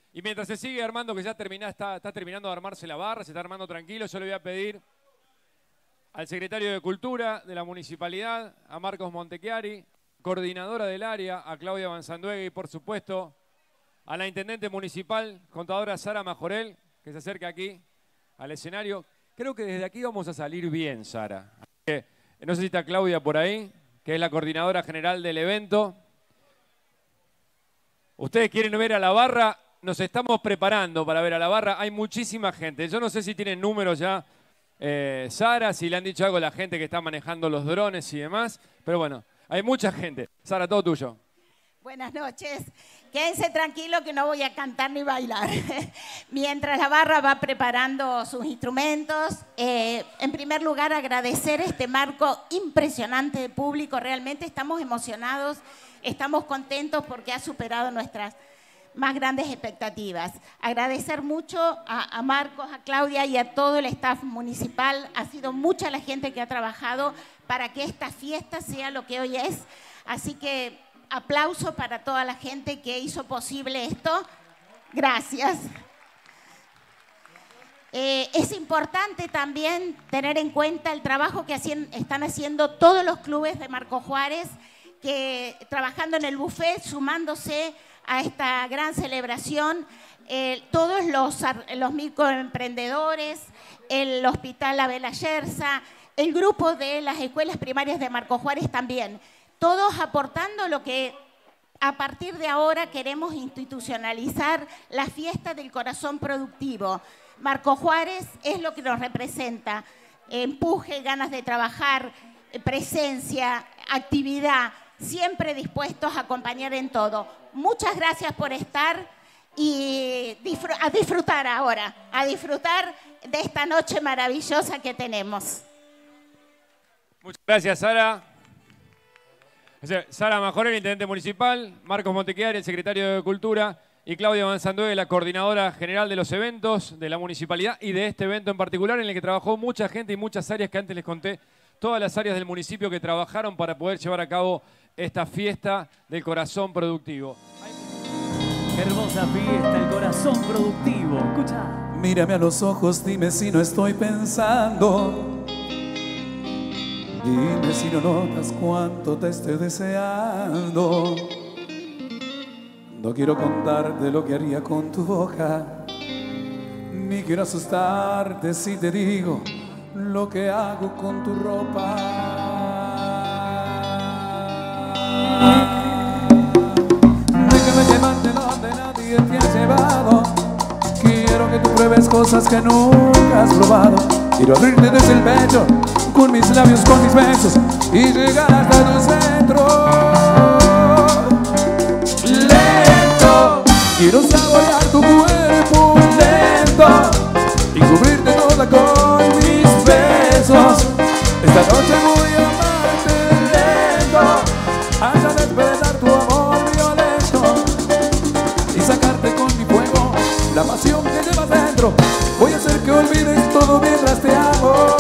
Y mientras se sigue armando, que ya está terminando de armarse la barra, se está armando tranquilo, yo le voy a pedir al secretario de Cultura de la Municipalidad, a Marcos Montechiari, coordinadora del área, a Claudia Vansanduegue y por supuesto a la intendente municipal, contadora Sara Majorel, que se acerca aquí al escenario. Creo que desde aquí vamos a salir bien, Sara. No sé si está Claudia por ahí, que es la coordinadora general del evento. Ustedes quieren ver a la barra, nos estamos preparando para ver a la barra. Hay muchísima gente. Yo no sé si tienen números ya, Sara, si le han dicho algo a la gente que está manejando los drones y demás. Pero bueno, hay mucha gente. Sara, todo tuyo. Buenas noches. Quédense tranquilos que no voy a cantar ni bailar. Mientras la barra va preparando sus instrumentos, en primer lugar agradecer este marco impresionante de público. Realmente estamos emocionados, estamos contentos porque ha superado nuestras más grandes expectativas. Agradecer mucho a Marcos, a Claudia y a todo el staff municipal. Ha sido mucha la gente que ha trabajado para que esta fiesta sea lo que hoy es. Así que aplauso para toda la gente que hizo posible esto. Gracias. Es importante también tener en cuenta el trabajo que están haciendo todos los clubes de Marcos Juárez, que trabajando en el buffet, sumándose a esta gran celebración, todos los microemprendedores, el Hospital Abel Yerza, el grupo de las escuelas primarias de Marcos Juárez también. Todos aportando lo que a partir de ahora queremos institucionalizar, la fiesta del corazón productivo. Marcos Juárez es lo que nos representa: empuje, ganas de trabajar, presencia, actividad, siempre dispuestos a acompañar en todo. Muchas gracias por estar y a disfrutar ahora, a disfrutar de esta noche maravillosa que tenemos. Muchas gracias, Sara. Sara Majorel, intendente municipal, Marcos Montechiari, el secretario de Cultura, y Claudia Vansanduegue, la coordinadora general de los eventos de la municipalidad y de este evento en particular, en el que trabajó mucha gente y muchas áreas que antes les conté, todas las áreas del municipio que trabajaron para poder llevar a cabo esta fiesta del corazón productivo. Qué hermosa fiesta, el corazón productivo. Escucha. Mírame a los ojos, dime si no estoy pensando. Dime si no notas cuánto te estoy deseando. No quiero contarte lo que haría con tu boca, ni quiero asustarte si te digo lo que hago con tu ropa. Déjame llevarte donde nadie te ha llevado. Quiero que tú pruebes cosas que nunca has probado. Quiero abrirte desde el pecho con mis labios, con mis besos, y llegar hasta tu centro. Lento, quiero saborear tu cuerpo lento y cubrirte toda con mis besos. Esta noche voy a amarte lento hasta despertar tu amor violento y sacarte con mi fuego la pasión que llevas dentro. Voy a hacer que olvides todo mientras te amo.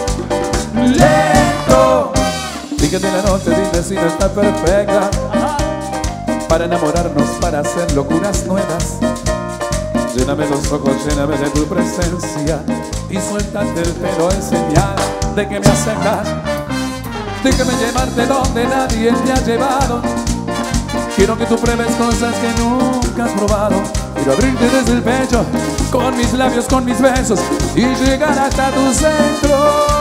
Lento, fíjate en la noche, dime si no está perfecta para enamorarnos, para hacer locuras nuevas. Lléname los ojos, lléname de tu presencia y suéltate el pelo en señal de que me acercas. Déjame llevarte donde nadie te ha llevado. Quiero que tú pruebes cosas que nunca has probado. Quiero abrirte desde el pecho con mis labios, con mis besos y llegar hasta tu centro.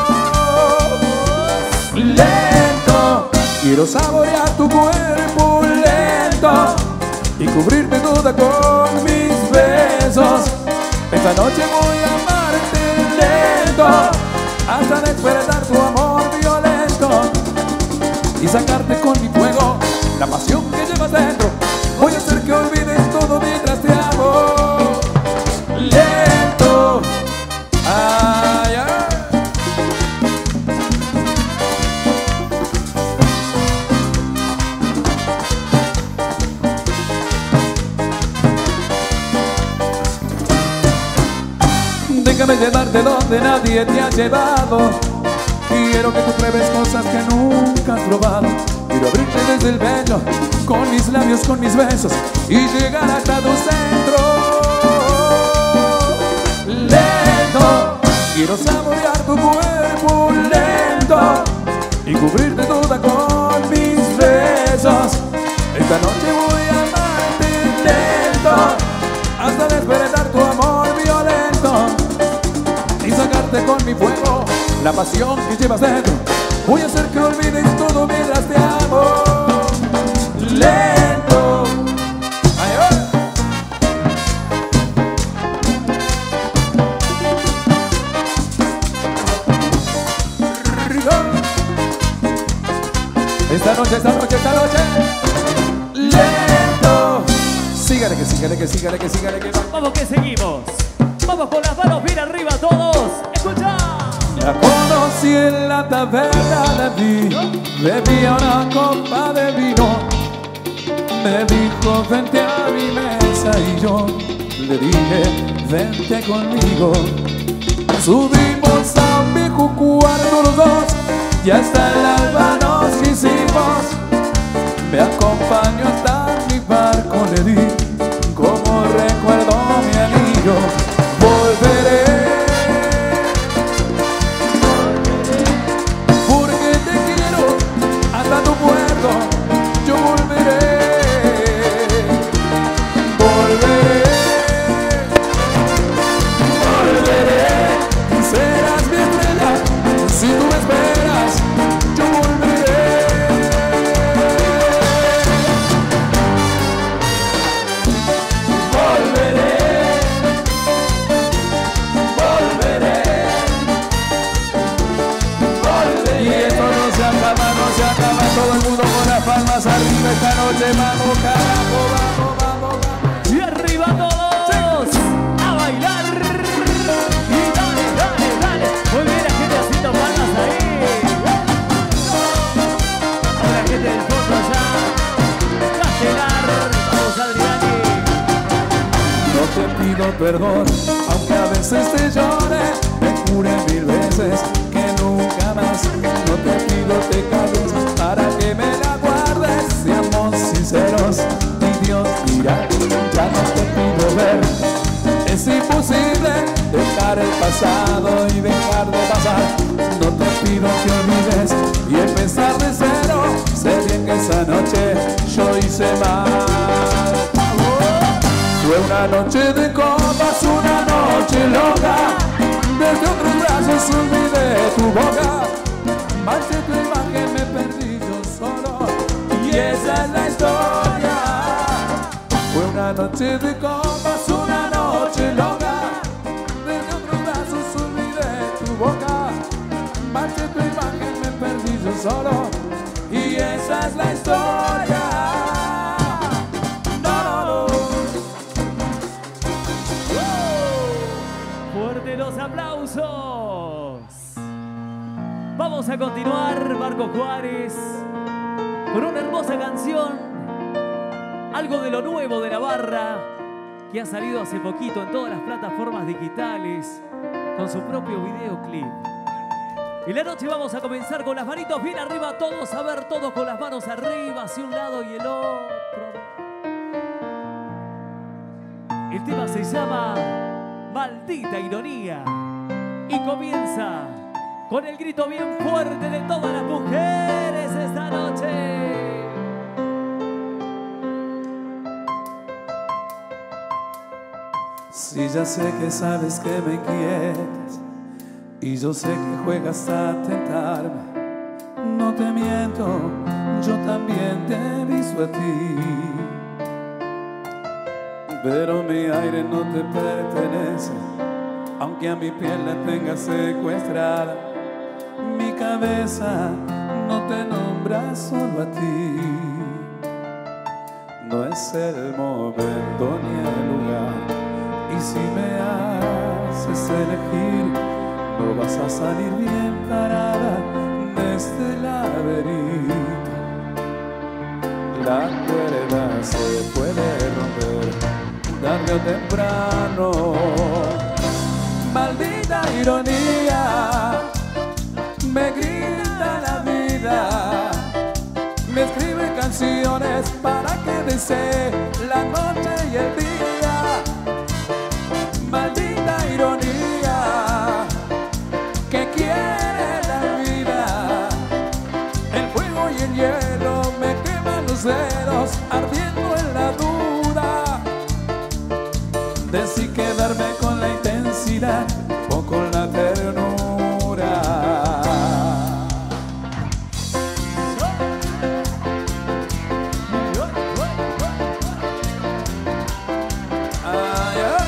Lento, quiero saborear tu cuerpo lento y cubrirte toda con mis besos. Esta noche voy a amarte lento hasta despertar tu amor violento y sacarte con mi fuego la pasión que llevas dentro. Voy a hacer que olvides todo mientras te amo. Lento, ay, ay. Déjame llevarte donde nadie te ha llevado. Quiero que tú pruebes cosas que nunca has probado. Quiero abrirte desde el pecho con mis labios, con mis besos y llegar hasta tu centro. cubrirte toda con mis besos. Esta noche voy a amarte lento hasta despertar tu amor violento y sacarte con mi fuego la pasión que llevas dentro. Voy a hacer que olvides todo mientras te amo lento. Ay, ay. Esta noche, esta noche, esta noche lento. Sígale, que sígale, que sígale, que sígale, que Vamos que seguimos. Vamos con las manos bien arriba todos. Escucha. la conocí en la taberna, la vi, bebía una copa de vino. Me dijo, vente a mi mesa y yo le dije, vente conmigo. Subimos a un viejo cuarto los dos y hasta el alba nos quisimos. Me acompañó hasta mi barco, le di como recuerdo mi anillo. Volveré, porque te quiero hasta tu puerto. Yo volveré, volveré, volveré. Serás mi estrella si tú me esperas. Yo volveré, volveré, volveré, volveré. Y esto no se acaba, no se acaba. Todo el mundo con las palmas arriba esta noche. Vamos, carajo, vamos, vamos, vamos. Y arriba todos. A bailar. Y dale, dale, dale. Muy bien, la gente haciendo palmas ahí. Ahora la gente del fondo allá. Castelar. Vamos, Adriani. No te pido perdón, aunque a veces te llore. Me juré 1000 veces que nunca más. No te pido te calles para que me la guardes. Seamos sinceros y Dios dirá. Ya no te pido ver, es imposible dejar el pasado y dejar de pasar. No te pido que olvides y empezar de cero. Sé bien que esa noche yo hice mal. Fue una noche de copas, una noche loca. Desde otros brazos olvidé tu boca. Marché tu imagen, me perdí yo solo. Y esa es la historia. Fue una noche de copas, una noche loca. Desde otros brazos olvidé tu boca. Marché tu imagen, me perdí yo solo. Y esa es la historia. Fuerte los aplausos. Vamos a continuar, Marco Juárez, con una hermosa canción, algo de lo nuevo de la barra, que ha salido hace poquito en todas las plataformas digitales, con su propio videoclip. Y la noche vamos a comenzar con las manitos bien arriba, todos a ver, todos con las manos arriba, hacia un lado y el otro. El tema se llama Maldita Ironía y comienza con el grito bien fuerte de todas las mujeres esta noche. Si ya sé que sabes que me quieres y yo sé que juegas a tentarme, no te miento, yo también te he visto a ti. Pero mi aire no te pertenece, aunque a mi piel la tengas secuestrada. Mi cabeza no te nombra solo a ti. No es el momento ni el lugar, y si me haces elegir, no vas a salir bien parada de este laberinto. La cuerda se puede romper tarde o temprano. Maldita ironía, me grita la vida, me escribe canciones para que desee la noche y el día. Maldita ironía, que quiere la vida, de si quedarme con la intensidad o con la ternura. Ay, ay.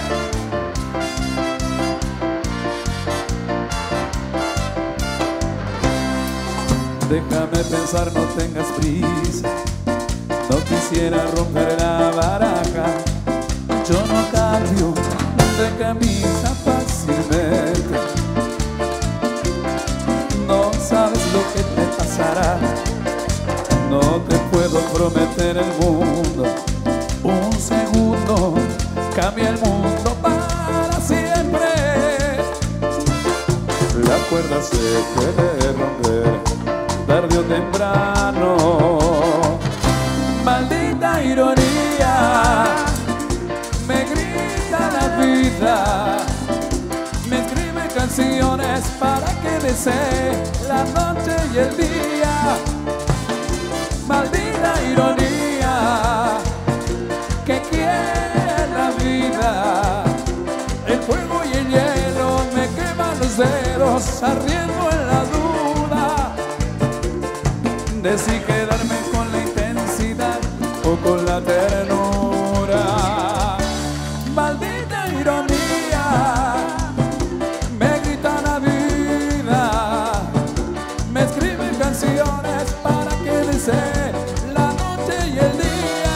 Déjame pensar, no tengas prisa. No quisiera romper la baraja. Yo no cambio de camisa fácilmente. No sabes lo que te pasará. No te puedo prometer el mundo. Un segundo cambia el mundo para siempre. La cuerda se puede romper tarde o temprano. Maldita ironía, me grita la vida, me escribe canciones para que desee la noche y el día. Maldita ironía, que quiere la vida. El fuego y el hielo me queman los dedos, arriesgo en la duda de si quedarme con la intensidad o con la ternura. Maldita ironía, me grita la vida, me escribe canciones para que desee la noche y el día.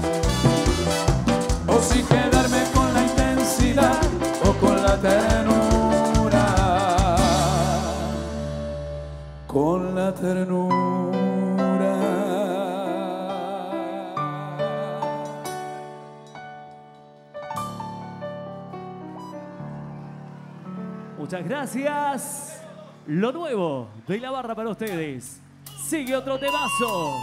O si quedarme con la intensidad o con la ternura. Con la ternura. Muchas gracias. Lo nuevo de la barra para ustedes. Sigue otro temazo.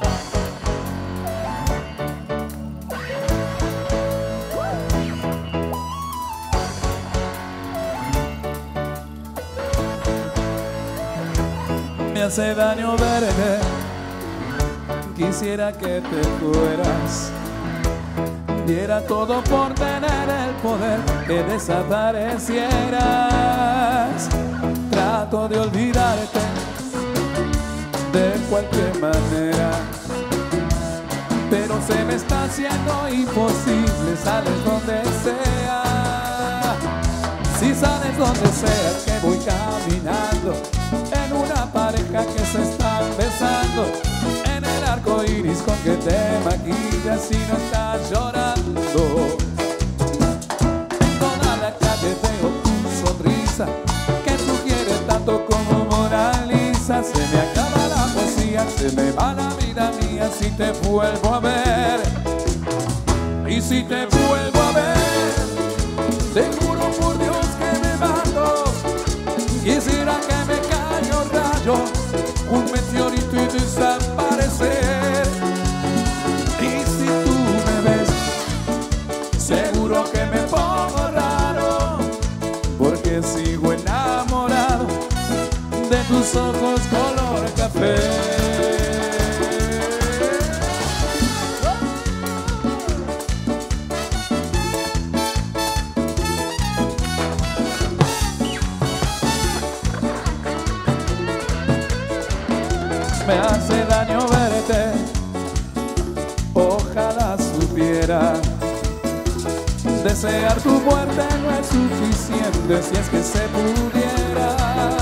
Me hace daño verte, quisiera que te fueras. Diera todo por tener el poder que desaparecieras. Trato de olvidarte de cualquier manera, pero se me está haciendo imposible. Sales donde sea, si sales donde sea, que voy caminando en una pareja que se están besando, en el arco iris con que te maquillas y no estás llorando. En toda la calle veo tu sonrisa que sugiere tanto como Mona Lisa. Se me acaba la poesía, se me va la vida mía si te vuelvo a ver. Y si te vuelvo a ver, te juro por Dios que me mato. Quisiera que me caiga un rayo, un meteorito y desaparecer. Y si tú me ves, seguro que me pongo raro, porque sigo enamorado de tus ojos color café. Me hace daño verte, ojalá supiera. Desear tu muerte no es suficiente si es que se pudiera.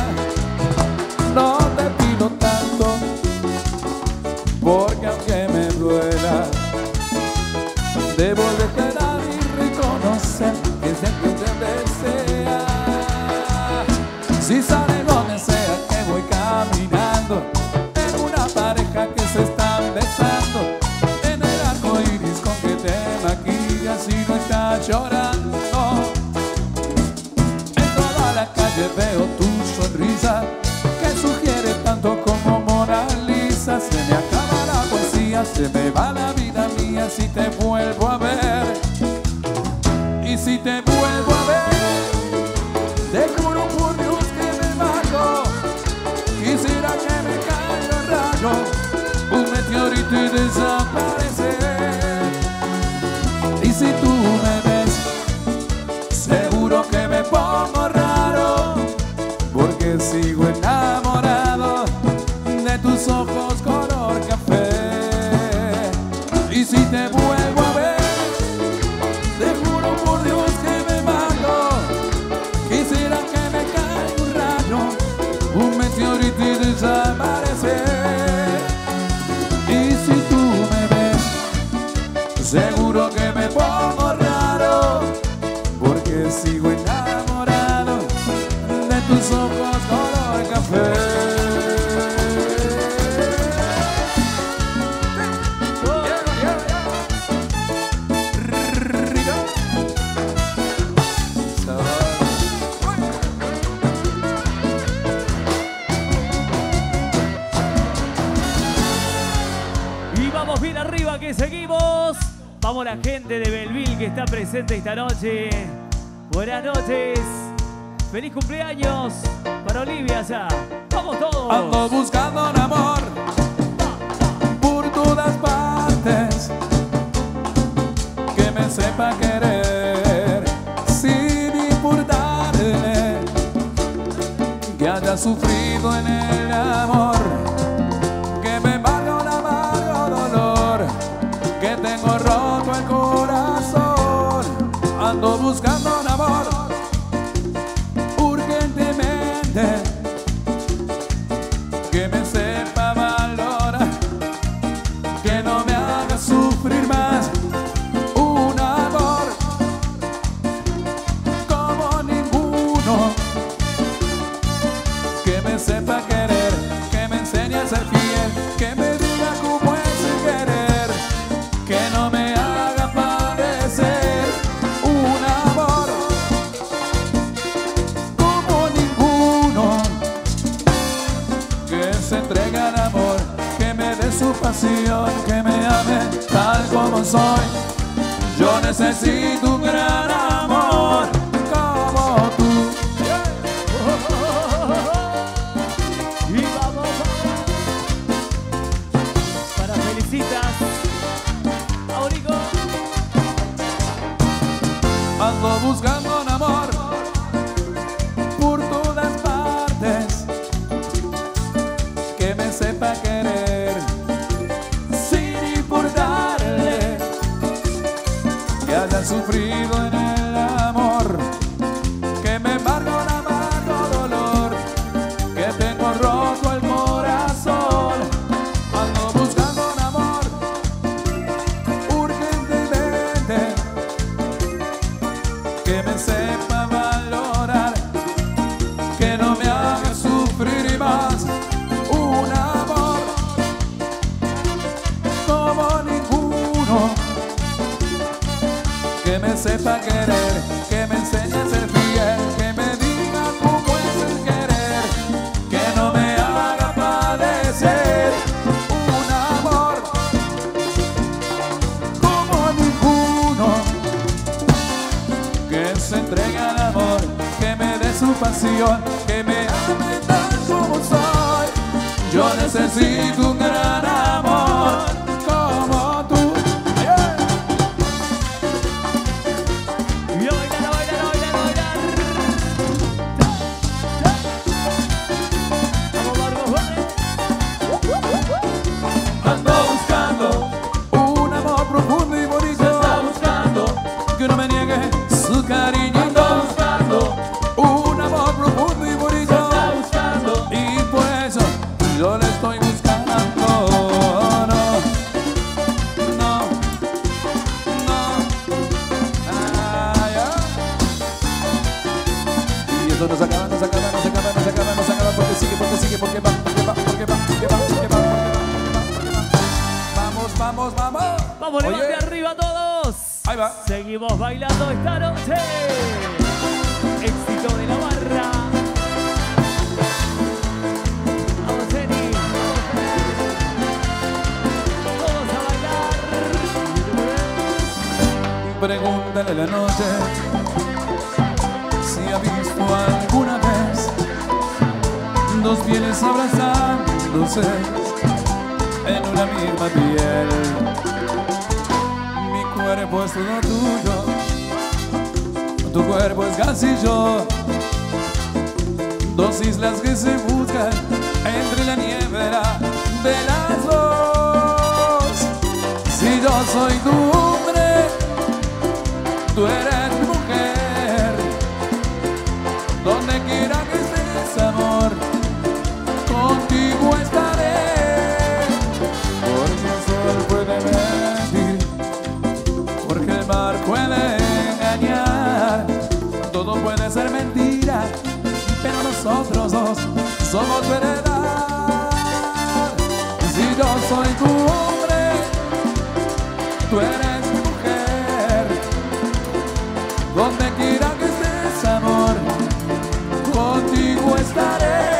No te pido tanto, porque aunque me duela, debo de quedar y reconocer que siempre te desea. Si sale donde sea que voy caminando, pareja que se están besando, en el arco iris con que te maquillas y no estás llorando. En toda la calle veo tu sonrisa que sugiere tanto como Mona Lisa. Se me acaba la poesía, se me va la vida mía si te vuelvo a ver. Y si te vuelvo a ver, te juro por Dios que me mato. Quisiera que me caiga un rayo, un meteorito y desaparecer. Y si tú me ves, Vamos la gente de Belleville que está presente esta noche. Buenas noches. Feliz cumpleaños para Olivia allá. Vamos todos. Ando buscando un amor por todas partes, que me sepa querer sin importarle que haya sufrido en el amor, que me valga un amargo dolor, que tengo roto el corazón. Ando buscando un amor urgentemente, que me sepa valorar, que no me haga sufrir más. Un amor como ninguno, que me sepa querer, que me enseñe a ser fiel, que me diga cómo es el querer, que no me haga padecer. Un amor como ninguno, que se entregue al amor, que me dé su pasión, que me ame tal como soy. Yo necesito un gran amor como tú. Y vamos para felicitas a Orico. Ando buscando un amor por todas partes, que me sepa querer sin importarle que haya sufrido en el amor, que me embarga un amargo dolor, que tengo roto el corazón. Ando buscando un amor urgentemente, que me sepa valorar, que no me haga sufrir más. Un amor como ninguno, que me sepa querer, que me enseñe a ser fiel, que me diga cómo es el querer, que no me haga padecer. Un amor como ninguno, que se entregue al amor, que me dé su pasión, que me ame tal como soy. Yo necesito un gran amor como tú. Yeah. Y a bailar, a bailar, a bailar, a bailar. Vamos, Marcos Juárez. Ando buscando un amor profundo y bonito. Se está buscando que no me niegue su cariño. Ando buscando un amor profundo y bonito. Se está buscando y por eso yo le estoy buscando. No, no, no. Ay, ay. Y eso no se acaba, no se acaba, no se acaba, no se acaba, no se acaba, porque sigue, porque va, porque va, porque va, porque va, porque va, porque va. Vamos, vamos, vamos. Vamos, Oye, levante arriba todos. ahí va. Seguimos bailando esta noche. Éxito de la barra. Vamos, Jenny. Todos a bailar. Pregúntale a la noche si ha visto alguna vez dos pieles abrazándose en una misma piel. Mi cuerpo es todo tuyo, tu cuerpo es casi yo. Dos islas que se buscan entre la niebla de las dos. Si yo soy tu hombre, tú eres mi mujer. Donde quiera que estés, amor, contigo estaré. Porque el sol puede mentir, porque el mar puede engañar. Todo puede ser mentira, pero nosotros dos somos verdad. Si yo soy tu hombre, tú eres mi mujer. Donde quiera que estés, amor, contigo estaré.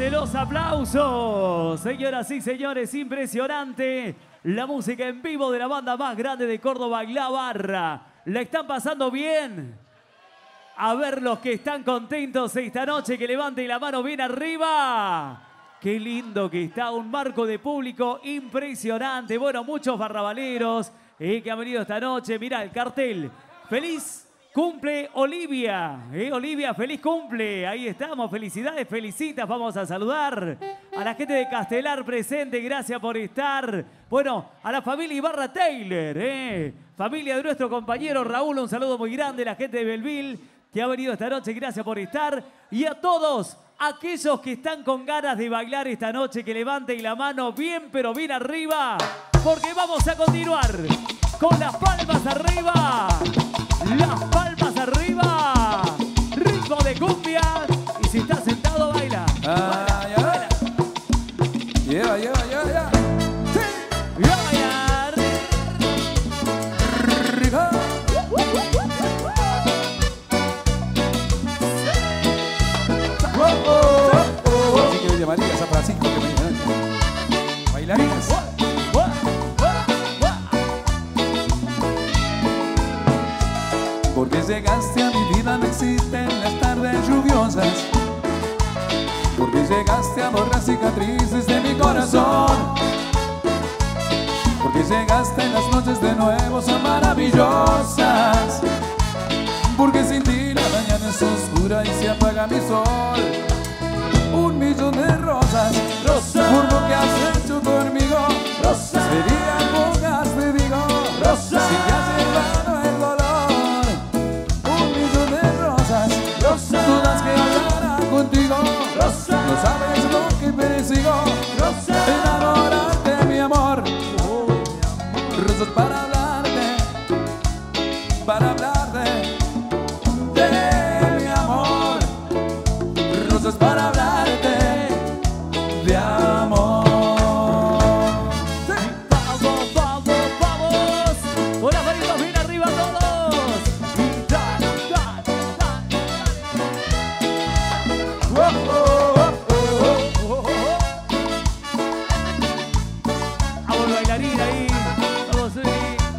de los aplausos. Señoras y señores, impresionante. La música en vivo de la banda más grande de Córdoba, La Barra. ¿La están pasando bien? A ver los que están contentos esta noche, que levanten la mano bien arriba. Qué lindo que está, un marco de público impresionante. Bueno, muchos barrabaleros que han venido esta noche. Mirá el cartel. Feliz cumple Olivia. Olivia, feliz cumple. Ahí estamos, felicidades, felicitas. Vamos a saludar a la gente de Castelar presente. Gracias por estar. Bueno, a la familia Ibarra Taylor. Familia de nuestro compañero Raúl, un saludo muy grande. La gente de Belville que ha venido esta noche, gracias por estar. Y a todos aquellos que están con ganas de bailar esta noche, que levanten la mano bien, pero bien arriba, porque vamos a continuar con las palmas arriba. Las palmas arriba. Ritmo de cumbia. Y si estás sentado, baila. Baila, baila. Lleva, lleva, lleva, lleva. Sí. Y a bailar. Rica. Así que le llamaría a San Francisco que me dijeron. Bailarines. Porque llegaste a mi vida, no existen las tardes lluviosas. Porque llegaste a borrar cicatrices de mi corazón. Porque llegaste en las noches de nuevo, son maravillosas. Porque sin ti la mañana es oscura y se apaga mi sol. 1.000.000 de rosas, rosas, por lo que has hecho conmigo. Rosas, serían pocas, te digo. Rosas, si te has llevado el dolor. 1.000.000 de rosas, rosas, todas que hablarán contigo. Rosas, no sabes lo que persigo. Rosas, enamorarte, mi amor. Rosas para hablarte, para hablarte de mi amor. Rosas para hablarte de amor. Sí. Vamos, vamos, vamos. Con las manitos bien arriba todos. Y dale, dale, dale, dale. Vamos, bailarín ahí. Vamos, sí.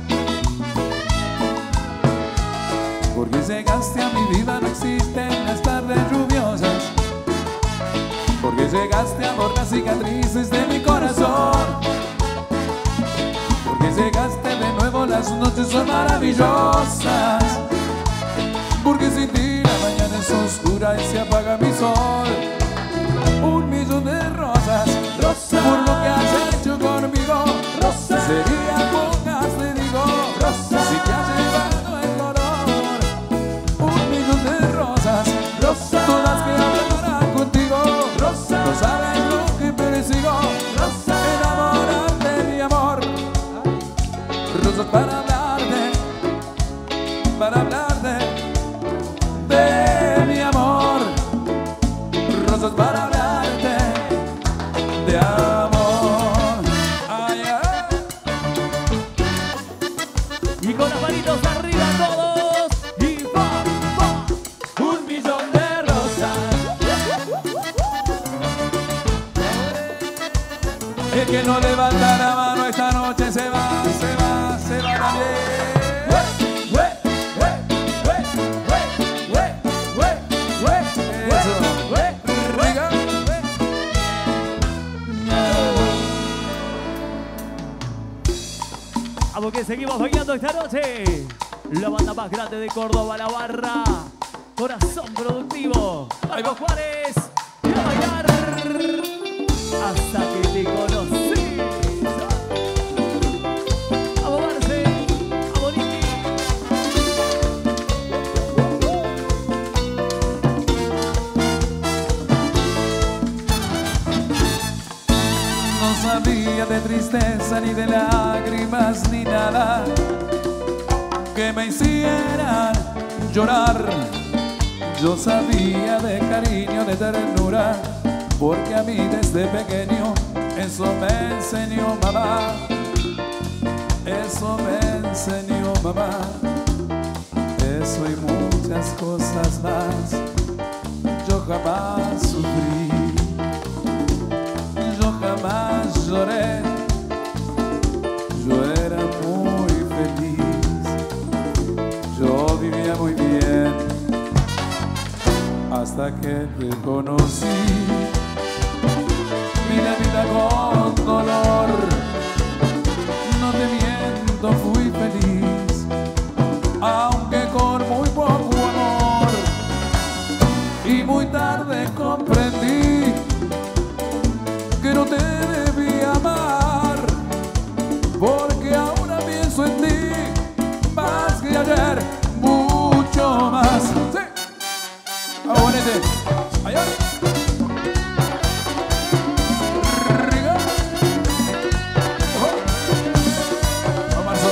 Porque llegaste a mi vida, no existen las tardes lluviosas. Porque llegaste a borrar cicatrices de mi corazón. Porque llegaste de nuevo, las noches son maravillosas. Porque sin ti la mañana es oscura y se apaga mi sol. 1.000.000 de rosas, rosas, por lo que has hecho conmigo. Rosas, serían pocas, te digo. Rosas, si te has llevado el dolor. 1.000.000 de rosas, rosas, todas que hablarán contigo. Rosas, no sabes lo que persigo. Rosas, enamorarte, mi amor. Rosas para hablarte, para hablarte de mi amor. Rosas para hablarte de amor. Ay, ay. Y con las manitos arriba todos. Y va, va. 1.000.000 de rosas. El que no levanta la mano esta noche se va, se va, se va también. Vamos que seguimos bailando esta noche. La banda más grande de Córdoba, La Barra. Corazón productivo. Marcos Juárez. Y a bailar hasta que te conocí. Vamos, Marce. Vamos, Niki. No sabía de tristeza ni de lágrimas ni nada que me hicieran llorar. Yo sabía de cariño, de ternura, porque a mí desde pequeño eso me enseñó mamá. Eso me enseñó mamá. Eso y muchas cosas más yo jamás sufrí. hasta que te conocí. Vida, vida con dolor, no te miento, fui feliz, aunque con muy poco amor. Y muy tarde comprendí que no te debí amar, porque ahora pienso en ti más que ayer, mucho más. Sí. Abonete. Allá. Riga. Oh. Marzo.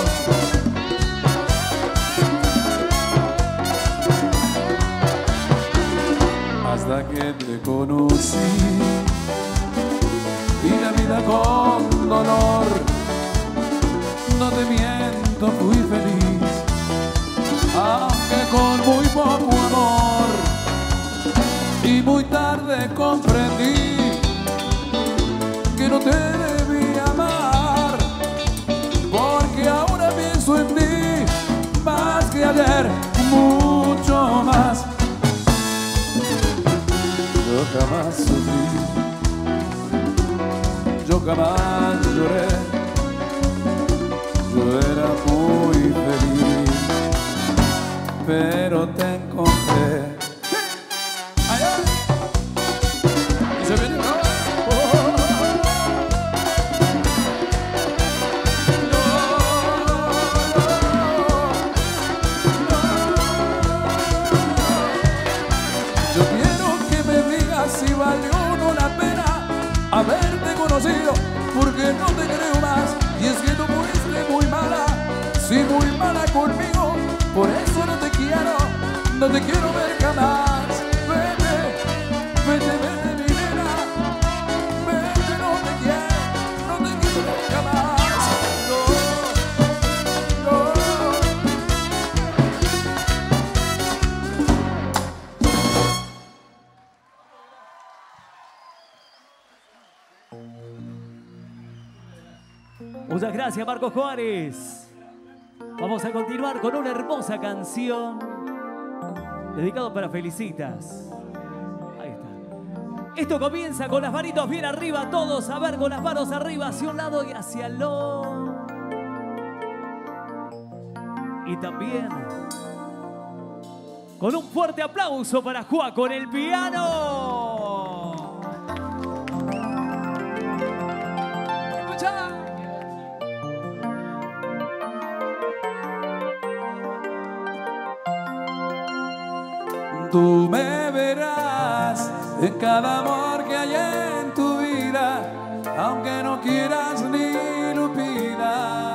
Hasta que te conocí, vida, vida con dolor, no te miento, fui feliz, aunque con muy poco amor. Y muy tarde comprendí que no te debí amar, porque ahora pienso en ti más que ayer, mucho más. Yo jamás sufrí, yo jamás lloré, yo era muy feliz, pero te encontré. Allá. Y se viene. Yo quiero que me digas si valió o no la pena haberte conocido, porque no te creo más. Y es que tú fuiste muy mala, sí, muy mala conmigo. Por eso no te quiero ver jamás. Vete, vete, vete, mi nena. Vete, no te quiero ver jamás. No, no. Muchas gracias, Marcos Juárez. Vamos a continuar con una hermosa canción dedicado para Felicitas. Ahí está. Esto comienza con las manitos bien arriba, todos a ver, con las manos arriba, hacia un lado y hacia el otro. Y también con un fuerte aplauso para Juaco en el piano. ¡Escucha! Tú me verás en cada amor que hay en tu vida, aunque no quieras ni lo pidas.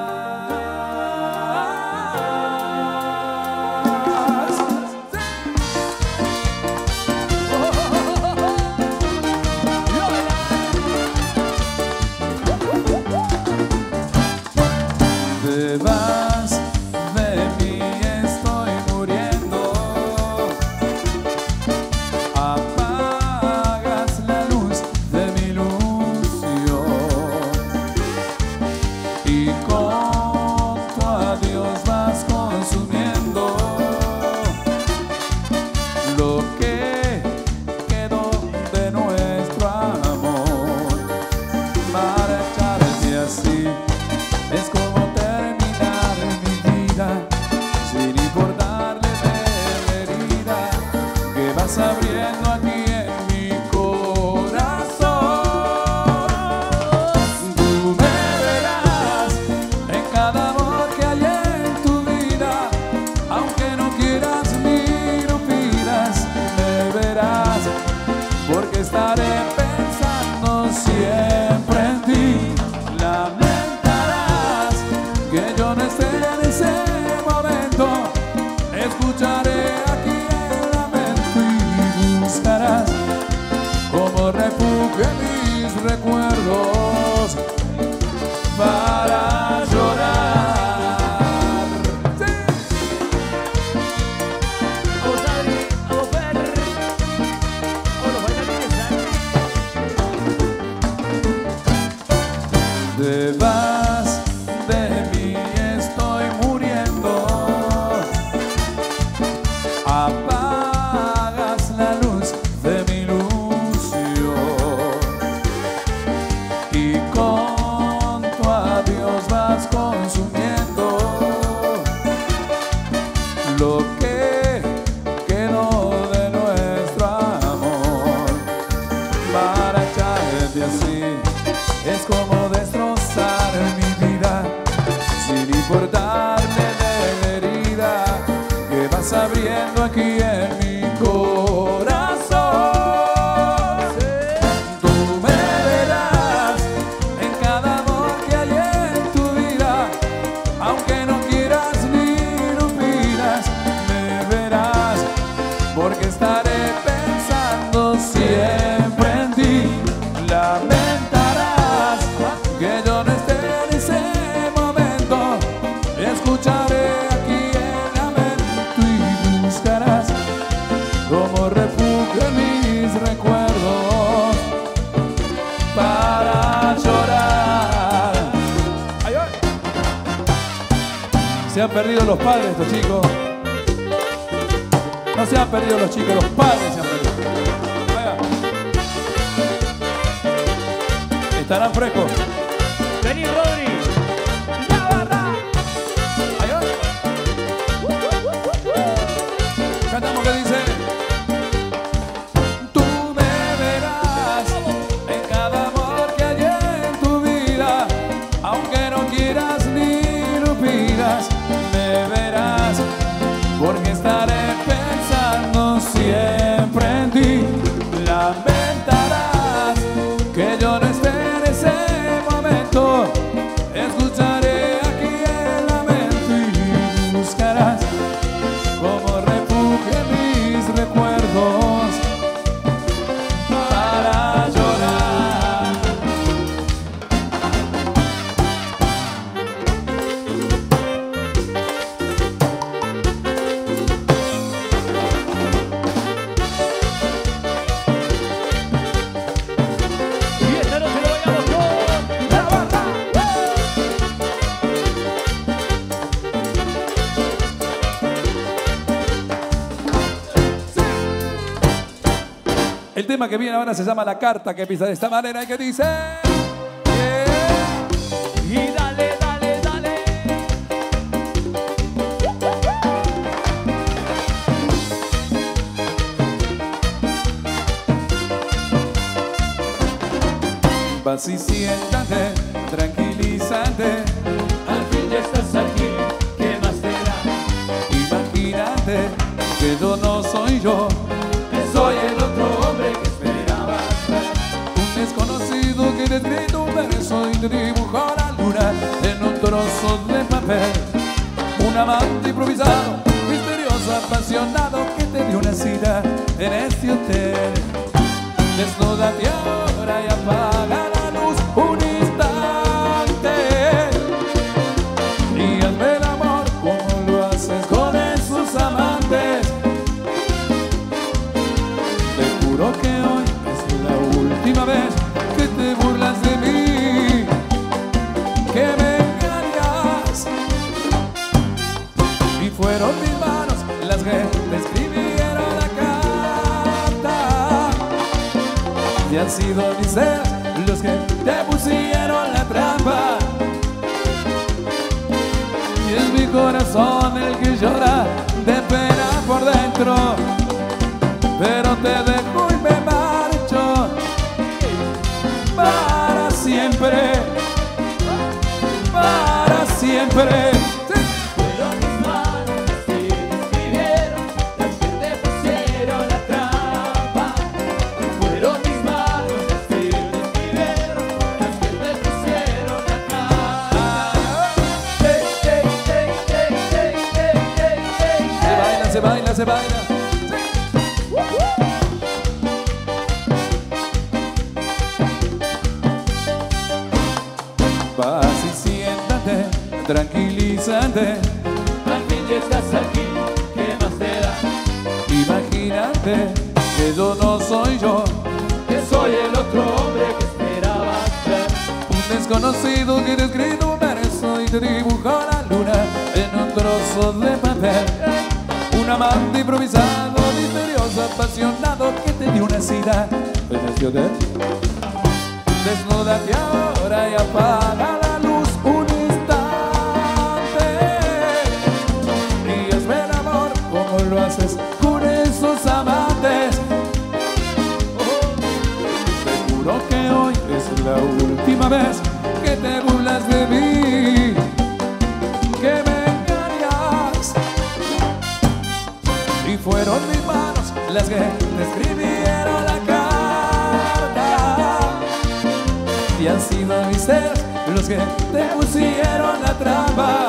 Te vas de mí, estoy muriendo. Apagas la luz de mi ilusión y con tu adiós vas consumiendo lo que quedó de nuestro amor. Marcharte así es como terminar mi vida, sin importarle de la herida que vas abriendo aquí en mi corazón. Tú me verás en cada amor que hay en tu vida, aunque no quieras ni lo pidas, me verás, porque estaré pensando siempre en ti. Lamentarás que yo no esté en ese momento, escucharé aquí el lamento y buscarás como refugio en mis recuerdos para llorar. ¡Sí! Vamos, Adri, vamos, Fer. Vamos, los bailarines, Te vas de mí, estoy muriendo. Apagas la viviendo aquí en mi corazón. Tú me verás en cada amor que hay en tu vida, aunque no quieras ni lo pidas, me verás, porque estaré pensando siempre en ti. Lamentarás que yo no esté en ese momento, escucharé aquí el lamento y buscarás como refugio en mis recuerdos para llorar. ¡Ay, ay! Se han perdido los padres estos chicos. No se han perdido los chicos, los padres se han perdido. Vaya. Estarán frescos. Vení, Rodri. Ay, ay. Cantamos que dice: tú me verás en cada amor que hay en tu vida, aunque no quieras ni lo pidas, me verás, porque estaré pensando siempre en ti. Lamentarás que yo no esté en ese momento, escucharé aquí el lamento y buscarás como refugio en mis recuerdos para llorar. Y esta noche lo bailamos con la banda. El tema que viene ahora se llama La Carta, que empieza de esta manera y que dice: Y dale, dale, dale. vas y siéntate, tranquilízate, Al fin ya estás aquí, ¿qué más te da? imagínate que yo no soy yo, Que soy el otro hombre que esperabas ver. un desconocido que te escrito un verso y te dibujó la luna en un trozo de papel. Un amante improvisado, misterioso, apasionado, que te dio una cita en este hotel. Desnúdate ahora y apaga la luz un instante y hazme el amor como lo haces con esos amantes. Te juro que hoy es la última vez que te burlas de mí, que me engañas. Y fueron mis manos las que te escribieron la carta, y han sido mis dedos los que te pusieron la trampa. Y es mi corazón el que llora de pena por dentro, pero te dejo y me marcho para siempre, para siempre. Fueron mis manos las que te escribieron, las que te pusieron la trampa. Fueron mis manos las que te escribieron, las que te pusieron la trampa. Se baila, se baila. Vas y siéntate, tranquilízate, Al fin ya estás aquí, ¿qué más te da? imagínate que yo no soy yo, Que soy el otro hombre que esperabas ver. un desconocido que te escrito un verso y te dibujó la luna en un trozo de papel. Un amante improvisado, misterioso, apasionado, que te dio una cita en este hotel. Desnúdate ahora y apaga la luz un instante y hazme el amor como lo haces con esos amantes. Te juro que hoy es la última vez que te burlas de mí, que me engañas. Y las que te escribieron la carta, y han sido mis celos los que te pusieron la trampa,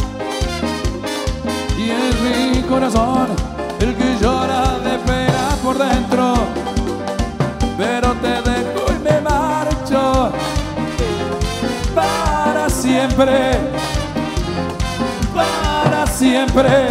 y es mi corazón el que llora de pena por dentro, pero te dejo y me marcho para siempre, para siempre.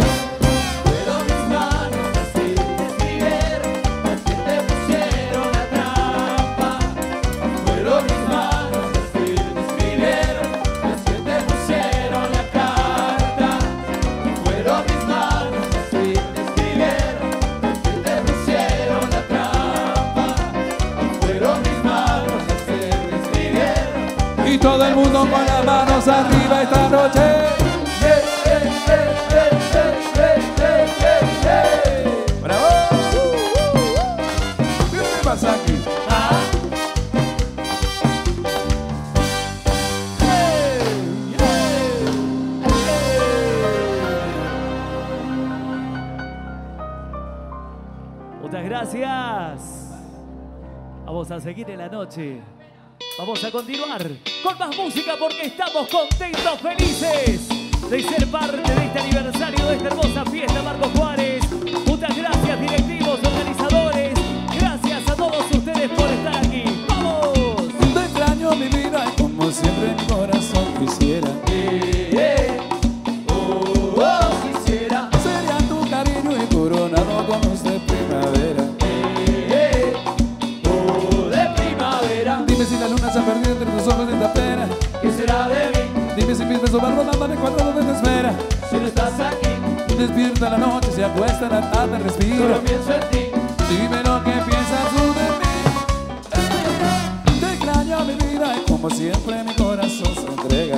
Todo el mundo con las manos arriba esta noche. ¡Bravo! ¿Qué pasa aquí? Muchas gracias. Vamos a seguir en la noche. Vamos a continuar con más música porque estamos contentos, felices de ser parte de este aniversario, de esta hermosa fiesta Marcos Juárez. Muchas gracias, directivos, organizadores. Gracias a todos ustedes por estar aquí. ¡Vamos! Te extraño mi vida y como siempre mi corazón quisiera. Quisiera. Sería tu cariño y coronado con luz de primavera. Dime si la luna se ha perdido entre tus ojos de esta pena. ¿Qué será de mí? Dime si mis besos van rodando en el cuadro donde te espera. Si no estás aquí, despierta la noche, se acuesta la tarde, respira. solo pienso en ti. Dime lo que piensas tú de mí. Te extraño mi vida y como siempre mi corazón se entrega.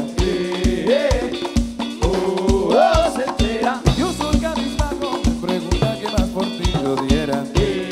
Se entera. Yo soy cabizbajo, me pregunta qué más por ti yo diera.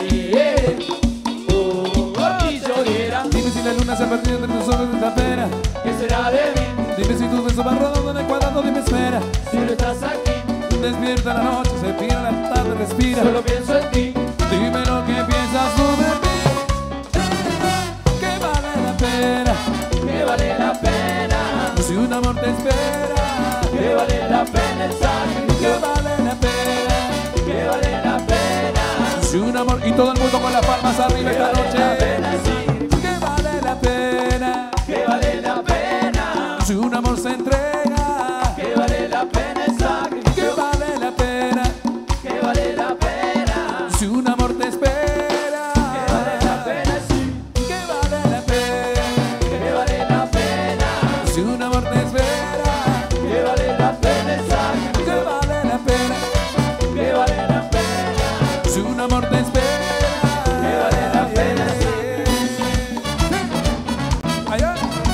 Dime si la luna se ha perdido entre tus ojos de esta pena. ¿Qué será de mí? Dime si tus besos van rodando en el cuadrado de mi esfera. Si no estás aquí, Despierta la noche, se pira la tarde, respira. solo pienso en ti. Dime lo que piensas tú de mí. Que vale la pena. Que vale la pena. Si un amor te espera. Que vale la pena el sacrificio. Que vale la pena. Que vale la pena. Si un amor y todo el mundo con las palmas arriba Que esta vale noche. la pena, sí. Que vale la pena. Que vale la pena. Si un amor se entrega. Que vale la pena el sacrificio. Que vale la pena. Que vale la pena. Si un amor te espera. Que vale la pena, sí. Que vale la pena. Que vale la pena. Si un amor te espera. Que vale la pena el sacrificio. Que vale la pena. Que vale la pena. Si un amor te espera. Que vale la pena, sí. Allá.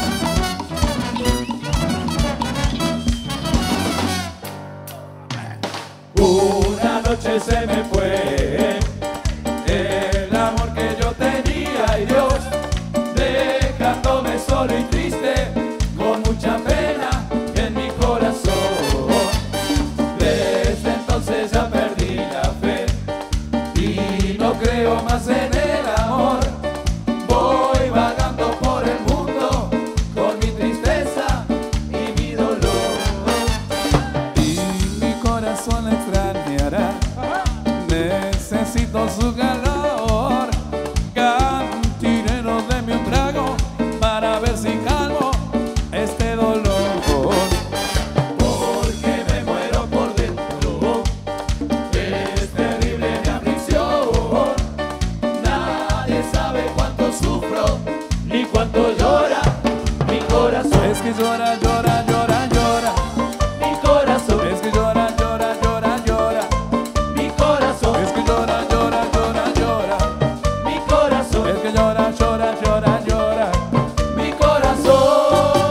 Una noche se me fue el amor que yo tenía y Dios dejándome solo y triste con mucha pena en mi corazón. Desde entonces ya perdí la fe y no creo más en el amor. Voy vagando por el mundo con mi tristeza y mi dolor. Y mi corazón la extrañará. Necesito su calor. Cantinero, deme un trago para ver si calmo este dolor. Porque me muero por dentro, es terrible mi aflicción. Nadie sabe cuánto sufro, ni cuánto llora mi corazón. Es que llora, llora, llora, llora. Mi corazón, Es que llora, llora, llora, llora. mi corazón, Es que llora, llora, llora, llora. mi corazón, Es que llora, llora, llora, llora. mi corazón.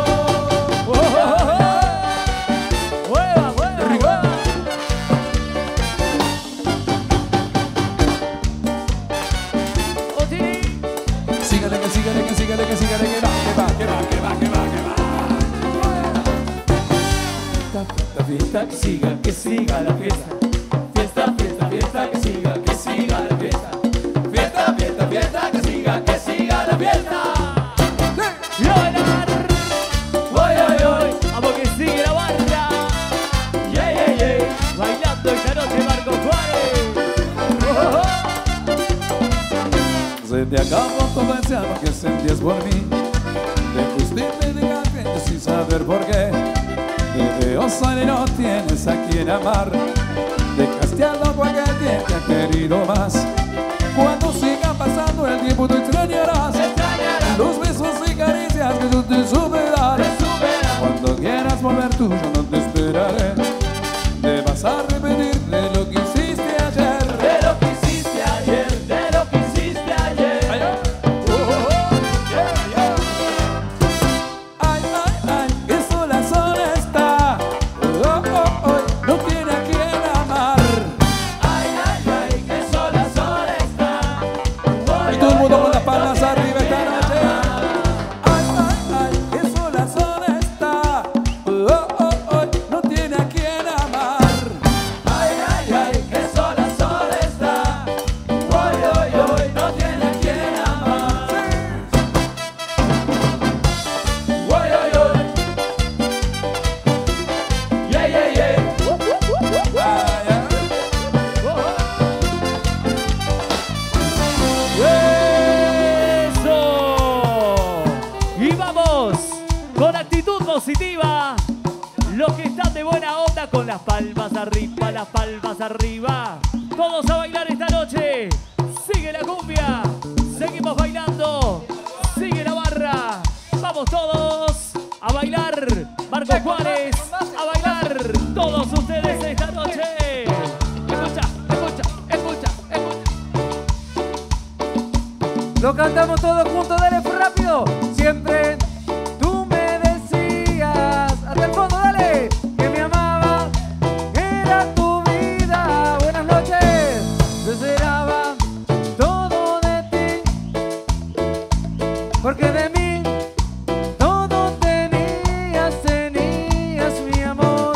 ¡Hueva, hueva, hueva! Oti. Sígale, que sígale, que sígale, que sígale, que va, que va, que va, que va, que va, que va. Fiesta, que siga la fiesta. Fiesta, fiesta, fiesta, que siga la fiesta. mucho amor que sentías por mí. Te fuiste y me dejaste sin saber por qué. Te veo sola y no tienes a quien amar. Dejaste a loco a aquel que te ha querido más. Cuando siga pasando el tiempo tú extrañarás los besos y caricias que yo te supe dar. Cuando quieras volver tú yo no te esperaré. Te vas a arrepentir de lo que hiciste ayer. De lo que hiciste ayer, de lo que hiciste ayer. Ay, ay, ay, que sola está. Oh, oh, oh, no tiene a quien amar. Ay, ay, ay, que sola está. Y todo el mundo con las palmas arriba esta noche. Ay, ay, ay, que sola está. Oh, oh, oh, no tiene a quien amar. Ay, ay, ay, que sola está. Hoy, hoy, hoy, no tiene a quien amar. Hoy, hoy, hoy. Yeah, yeah, yeah. ¡Eso! Y vamos con actitud positiva. Los que están de buena onda con las palmas arriba, las palmas arriba. Todos a bailar esta noche. Sigue la cumbia. Seguimos bailando. Sigue la barra. Vamos todos a bailar. Marcos Juárez, a bailar. Todos ustedes esta noche. Escucha, escucha, escucha, escucha. Lo cantamos todos juntos, dale rápido. Siempre tú me decías, hasta el fondo, dale, que me amaba, era tu vida. Buenas noches, yo esperaba todo de ti, porque de mí todo tenías, tenías mi amor.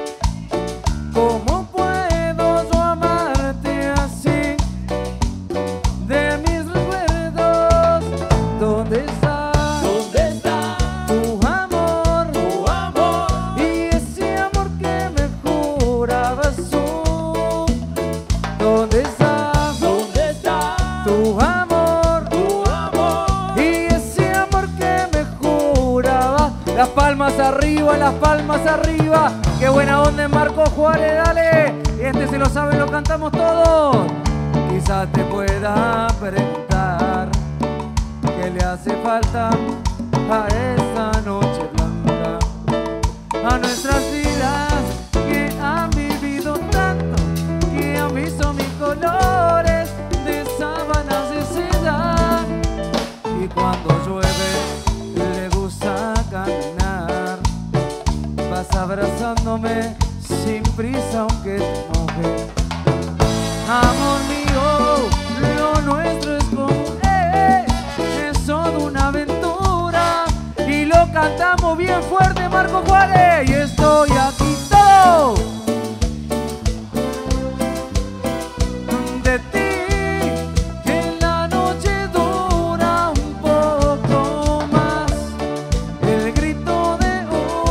¿Cómo puedo yo amarte así? De mis recuerdos, ¿dónde está? ¿Dónde está Tu amor, y ese amor que me jurabas tú. ¿Dónde está? ¿Dónde está Tu amor, tu amor? y ese amor que me jurabas. Las palmas arriba, las palmas arriba. Qué buena onda en Marcos Juárez, dale. Este se lo sabe, lo cantamos todos. Quizás te pueda preguntar qué le hace falta a esta noche blanca, a nuestras vidas que han vivido tanto, que han visto mis colores de sábanas de seda. Y cuando llueve le gusta caminar, vas abrazándome sin prisa aunque te moje. Amor mío, lo nuestro es común, es toda una aventura. Y lo cantamos bien fuerte, Marcos Juárez. Y estoy aquí todo de ti, que la noche dura un poco más. El grito de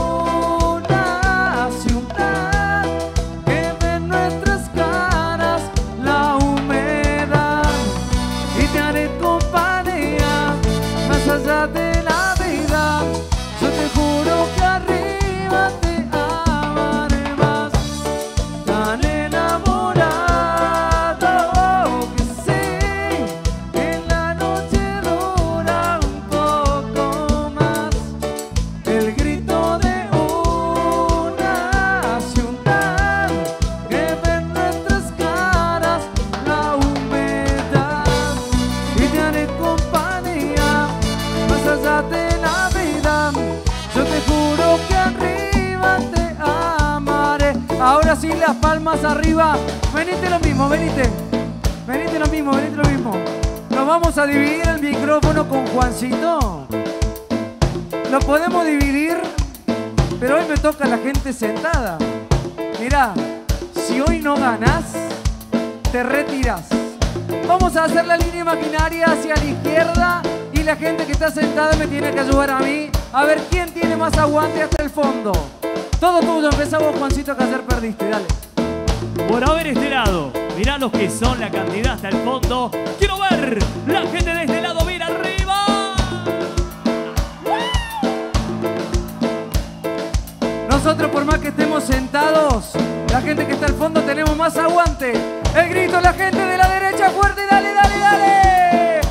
una ciudad que ve en nuestras caras la humedad. Y te haré compañía más allá de la vida. Yo te juro que arriba te amaré más. Tan enamorado que sí, que la noche dura un poco más. El grito de una ciudad que ve en nuestras caras la humedad. Y te haré compañía más allá de la vida. Yo te juro que arriba te amaré. Ahora sí, las palmas arriba. Venite lo mismo, venite. Venite lo mismo, venite lo mismo. Nos vamos a dividir el micrófono con Juancito. Lo podemos dividir, pero hoy me toca a la gente sentada. Mirá, si hoy no ganás, te retiras. Vamos a hacer la línea imaginaria hacia la izquierda y la gente que está sentada me tiene que ayudar a mí a ver quién tiene más aguante hasta el fondo. Todo tuyo, empezamos Juancito, que ayer perdiste, dale. Por haber este lado, mirá los que son la candidata al fondo. Quiero ver la gente de este lado, bien arriba. Nosotros, por más que estemos sentados, la gente que está al fondo tenemos más aguante. El grito, la gente de la derecha, fuerte, dale, dale, dale.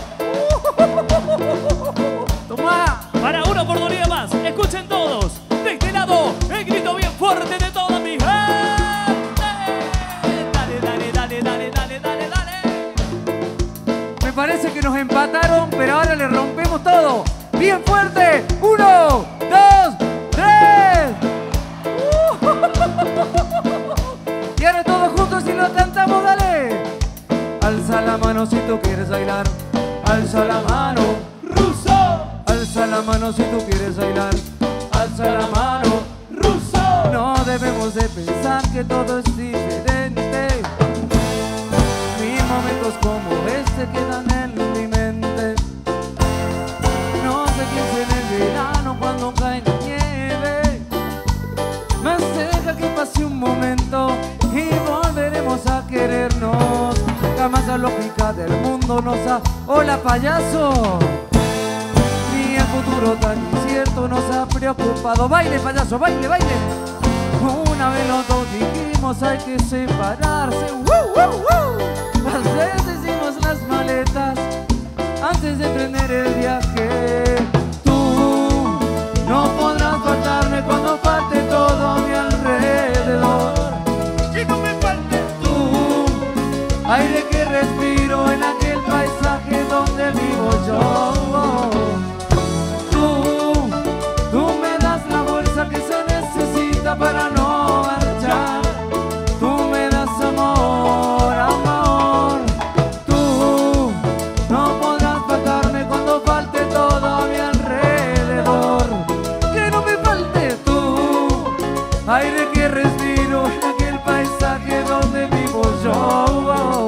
Tomá. Para una oportunidad más, escuchen todos. De este lado, el grito bien fuerte de toda mi gente. Dale, dale, dale, dale, dale, dale, dale. Me parece que nos empataron, pero ahora le rompemos todo. Bien fuerte. 1, 2, 3. Y ahora todos juntos y lo cantamos, dale. Alza la mano si tú quieres bailar. Alza la mano, ruso. Alza la mano si tú quieres bailar. Alza la mano, ruso. No debemos de pensar que todo es diferente. Mis momentos como este quedan en mi mente. No se piense en el verano cuando cae la nieve. Más deja que pase un momento y volveremos a querernos. Jamás la lógica del mundo nos ha... ¡Hola, payaso! Ni el futuro tan incierto nos ha preocupado. ¡Baile, payaso, baile, baile! Una vez los dos dijimos hay que separarse. ¡Woo, woo, woo! Las veces hicimos las maletas antes de emprender el viaje. Tú no podrás faltarme cuando falte todo a mi alrededor. Que no me falte tú, aire que respiro en aquel paisaje donde vivo yo. Tú me das la bolsa que se necesita para no marchar. Tú me das amor, amor. Tú no podrás faltarme cuando falte todo a mi alrededor. Que no me falte tú, aire que respiro en aquel paisaje donde vivo yo.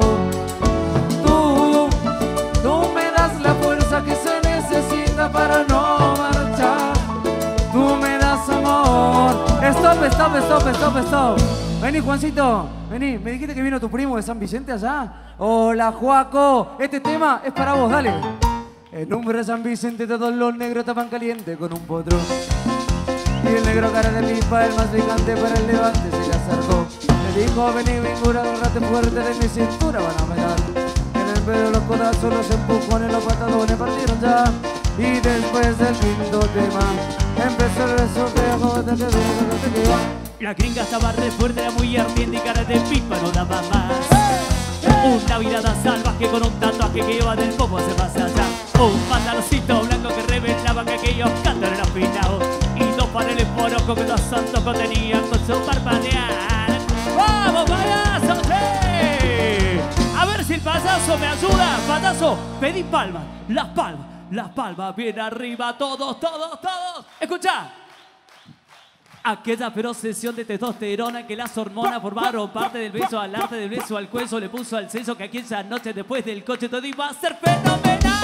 Tú me das la fuerza que se necesita para no marchar. Tú me das amor. Stop, stop, stop, stop, stop. Vení, Juancito, vení. Me dijiste que vino tu primo de San Vicente allá. Hola, Juaco. Este tema es para vos, dale. En un de San Vicente todos los negros estaban calientes con un potro. Y el negro cara de pipa, el más picante para el levante, se le acercó. Le dijo, vení, vingura, agárrate fuerte de mi cintura, van a bailar. En el pelo los codazos, los empujones, los patadones partieron ya. Y después del quinto tema, empezó el beso que La gringa estaba re fuerte, era muy ardiente y cara de pipa no daba más. Una mirada salvaje con un tatuaje que iba del popo hacia más allá. Un pantaloncito blanco que revelaba que aquellos cantos eran afinados. Y dos paneles porojos que los santos contenían con su parpadear. ¡Vamos, payaso! ¡Sí! A ver si el payaso me ayuda. Payaso, pedí palmas, las palmas bien arriba, todos, todos, todos. Escucha. Aquella procesión de testosterona que las hormonas formaron parte del beso al arte, del beso al cuello, le puso al censo que aquella noche después del coche todo iba a ser fenomenal.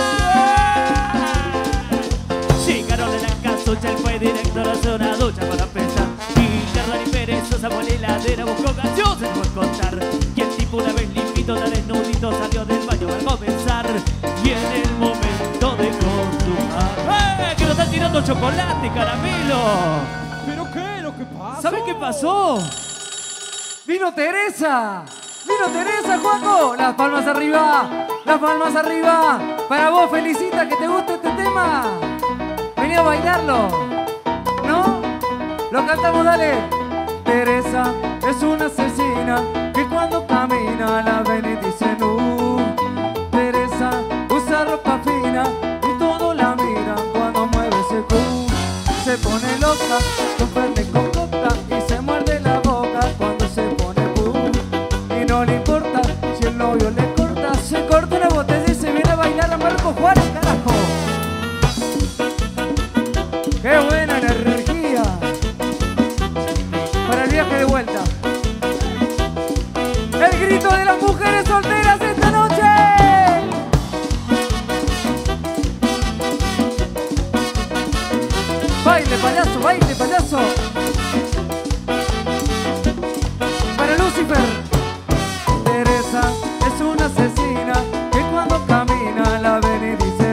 Llegaron a la casucha, él fue directo a hacer una ducha para pensar. Y Carlos y perezosa por la heladera buscó canciones por contar. Y el tipo una vez limpito, tan desnudito, salió del baño a comenzar. Y en el momento de consumar, que nos están tirando chocolate, caramelo. ¿Pero qué es lo que pasa? ¿Sabes qué pasó? ¡Vino Teresa! ¡Vino Teresa, Juaco! ¡Las palmas arriba! ¡Las palmas arriba! Para vos, felicita, que te guste este tema. Vení a bailarlo. ¿No? Lo cantamos, dale. Teresa es una asesina que cuando camina la ven y dice Teresa usa ropa fina y todo la miran cuando mueve ese cu. Se pone loca, comprende con coca y se muerde la boca cuando se pone boom. Y no le importa si el novio le corta, se corta una botella y se viene a bailar a Marcos Juárez, carajo. ¡Qué buena energía! Para el viaje de vuelta. El grito de las mujeres solteras esta noche. Baile, payaso, baile, payaso. Para Lucifer. Teresa es una asesina que cuando camina la ven y dice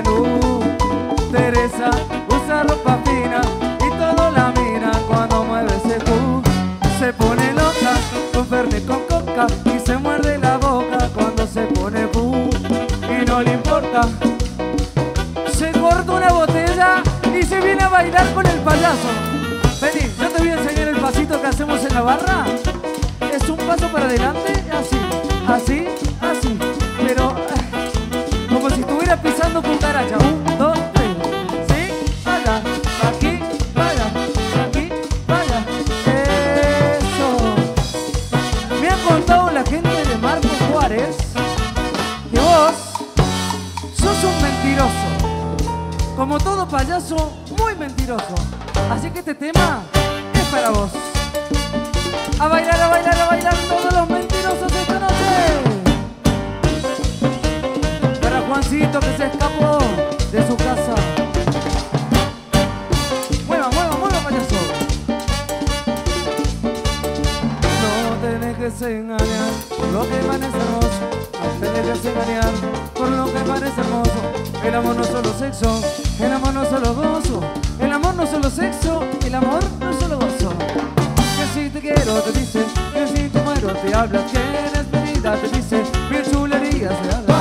Teresa usa ropa fina y todo la mira cuando mueve ese cu. no le importa. Se corta una botella y se viene a bailar con el payaso. Vení, yo te voy a enseñar el pasito que hacemos en la barra. Es un paso para adelante, así, así, así. Pero como si estuviera pisando cucaracha. 1, 2, 3. Sí, vaya, aquí, vaya, aquí, vaya. Eso. Me ha contado la gente de Marcos Juárez que vos sos un mentiroso. Como todo payaso, muy mentiroso. Así que este tema es para vos. A bailar, a bailar, a bailar todos los mentirosos esta noche. Para Juancito que se escapó de su casa. Mueva, mueva, mueva, payaso. No te dejes engañar por lo que parece hermoso. No te dejes engañar por lo que parece hermoso. El amor no es solo sexo, el amor no es solo gozo. El amor no es solo sexo, el amor no es solo gozo. Que si te quiero te dice, que si te muero te habla, que eres venida te dice, mil chulerías te habla.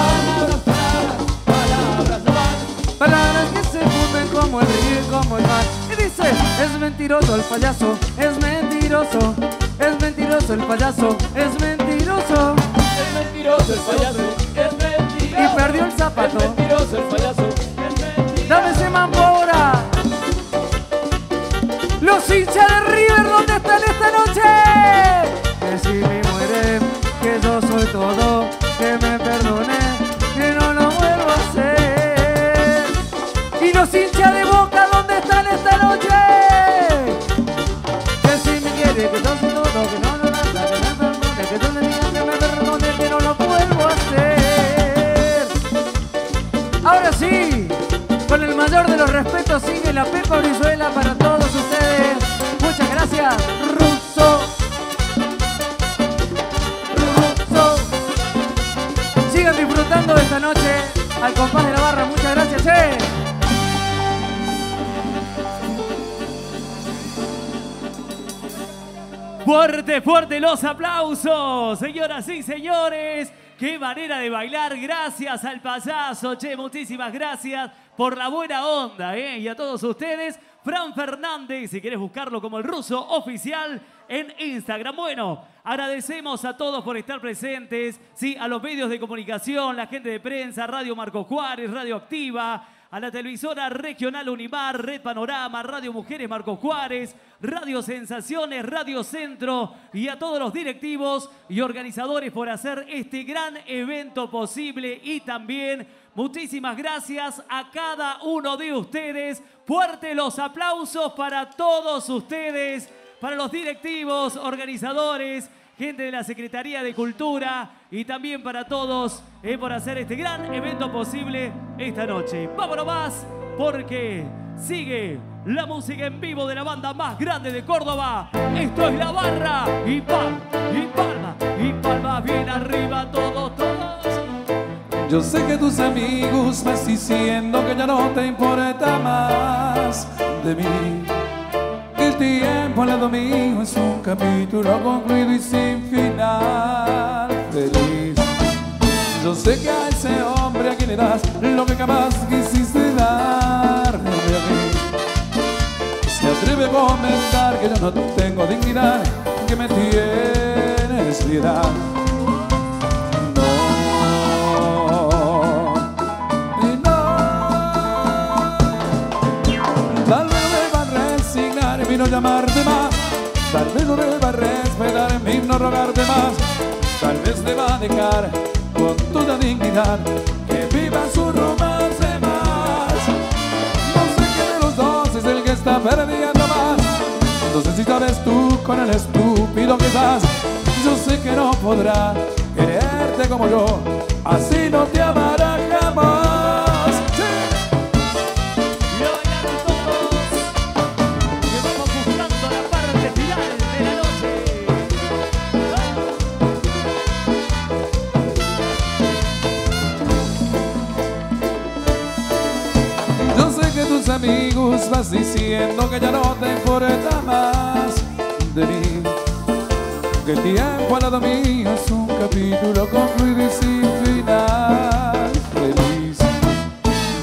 Palabras que se funden como el río y como el mar. Y dice, es mentiroso el payaso, es mentiroso. Es mentiroso el payaso, es mentiroso. Es mentiroso el payaso, es mentiroso. Y perdió el zapato. Es mentiroso el payaso, es mentiroso. Dame ese mambo ahora. Los hinchas de River, ¿dónde están esta noche? Que si me muere, que yo soy todo, que me perdone, que no lo vuelvo a hacer. Y los hinchas de Boca, ¿dónde están esta noche? Que si me quiere, que yo soy todo, que no lo nada, que me perdone, que yo le diga que me perdone, que no lo vuelvo a hacer. Ahora sí, con el mayor de los respetos sigue la Pepa Brizuela para todos ustedes. Muchas gracias, Russo. Russo. Sigan disfrutando de esta noche al compás de la barra. Muchas gracias, che. Fuerte, fuerte los aplausos, señoras y señores. Qué manera de bailar. Gracias al payaso, che, muchísimas gracias por la buena onda, y a todos ustedes. Fran Fernández, si querés buscarlo como el Ruso Oficial en Instagram. Bueno, agradecemos a todos por estar presentes, sí, a los medios de comunicación, la gente de prensa, Radio Marcos Juárez, Radio Activa, a la televisora regional Unimar, Red Panorama, Radio Mujeres Marcos Juárez, Radio Sensaciones, Radio Centro y a todos los directivos y organizadores por hacer este gran evento posible. Y también muchísimas gracias a cada uno de ustedes. Fuerte los aplausos para todos ustedes, para los directivos, organizadores, gente de la Secretaría de Cultura y también para todos por hacer este gran evento posible esta noche. Vámonos más porque sigue la música en vivo de la banda más grande de Córdoba. Esto es La Barra y palma, y palma, y palma bien arriba todos, todos. Yo sé que tus amigos me están diciendo que ya no te importa más de mí, que el tiempo al lado mío es un capítulo concluido y sin final feliz. Yo sé que a ese hombre a quien le das lo que jamás quisiste darme a mí. Se atreve a comentar que yo no tengo dignidad, que me tienes piedad. Tal vez no deba resignarme y no llamarte más. Tal vez no deba respetarme y no rogarte más. Tal vez deba dejar con toda dignidad que viva su romance más. No sé quién de los dos es el que está perdiendo más. No sé si sabes tú con el estúpido que estás. Yo sé que no podrá quererte como yo, así no te amará jamás. Amigos vas diciendo que ya no te importa más de mí, que el tiempo al lado mío es un capítulo concluido y sin final feliz.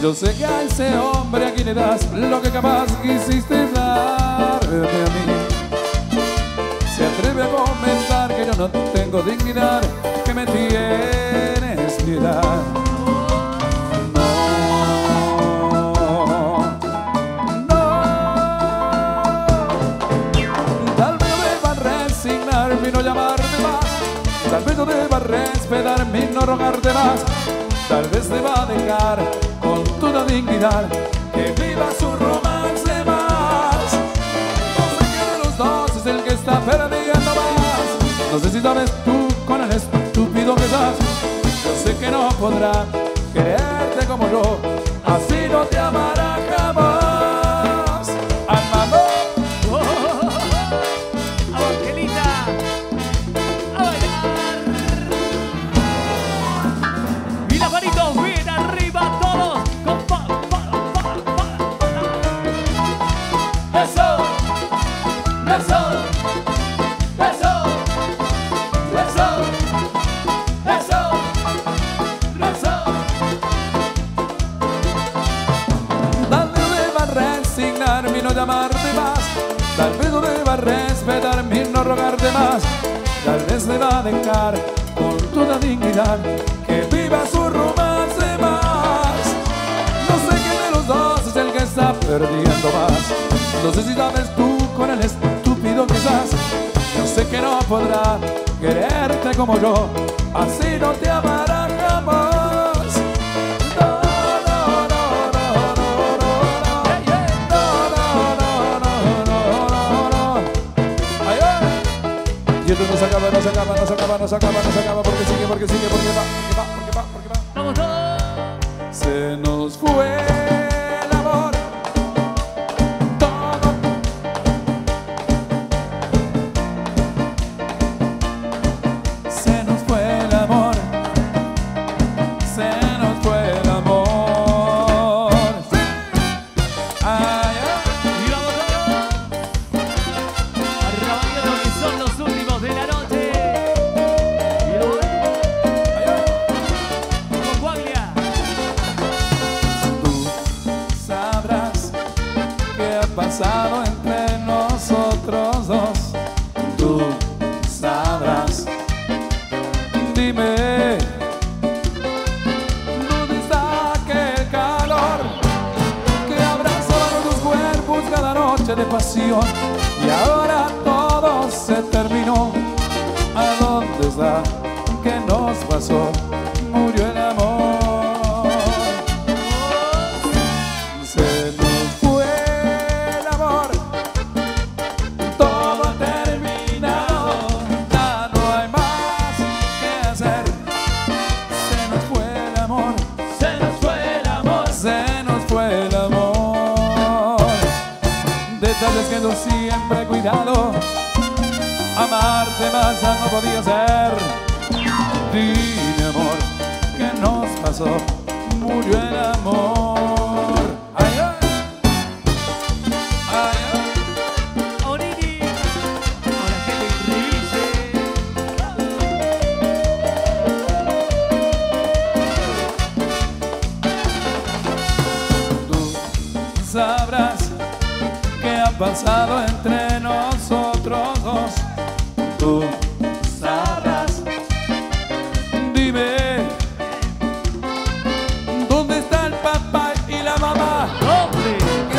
Yo sé que a ese hombre a quien le das lo que jamás quisiste darme a mí. Se atreve a comentar que yo no tengo dignidad, que me tienes piedad. Y no llamarte más, tal vez yo deba respetarme y no rogarte más, tal vez deba dejar con toda dignidad que viva su romance más. No sé quién de los dos es el que está perdiendo más, no sé si sabes tú con el estúpido que estás. Yo sé que no podrá quererte como yo, así no te amará jamás. Amado. Y no llamarte más, tal vez no deba respetarme y no rogarte más, tal vez deba dejar con toda dignidad que viva su romance más. No sé quién de los dos es el que está perdiendo más, no sé si sabes tú con el estúpido que estás. Yo sé que no podrá quererte como yo, así no te amará jamás. Y esto no se acaba, no se acaba, no se acaba, no se acaba, no se acaba, porque sigue, porque sigue, porque va, porque va, porque va, porque va. ¡Vamos todos! Se nos fue el amor, todo. Se nos fue el amor, se nos fue el amor. Sí. Ay, ay. ¡Y vamos todos! Arrancando que son los últimos de la noche. Y lo ven. Con Guaglia. Tú sabrás qué ha pasado entre nosotros dos. Tú sabrás. Dime, ¿dónde está aquel calor que abrazaba nuestros cuerpos cada noche de pasión? Y ahora todo se terminó. ¿A dónde está? ¿Qué nos pasó? Murió el amor. Se nos fue el amor, todo ha terminado, ya no hay más que hacer. Se nos fue el amor, Se nos fue el amor. se nos fue el amor. Detalles que yo siempre he cuidado, amarte más ya no podía ser. Dime amor, ¿qué nos pasó? Murió el amor. Ay, ay. Ay, ay. Onini. Ahora que te revise. Tú sabrás qué ha pasado entre nosotros dos. Tú sabrás. Dime, ¿dónde está el papá y la mamá? ¡Hombre!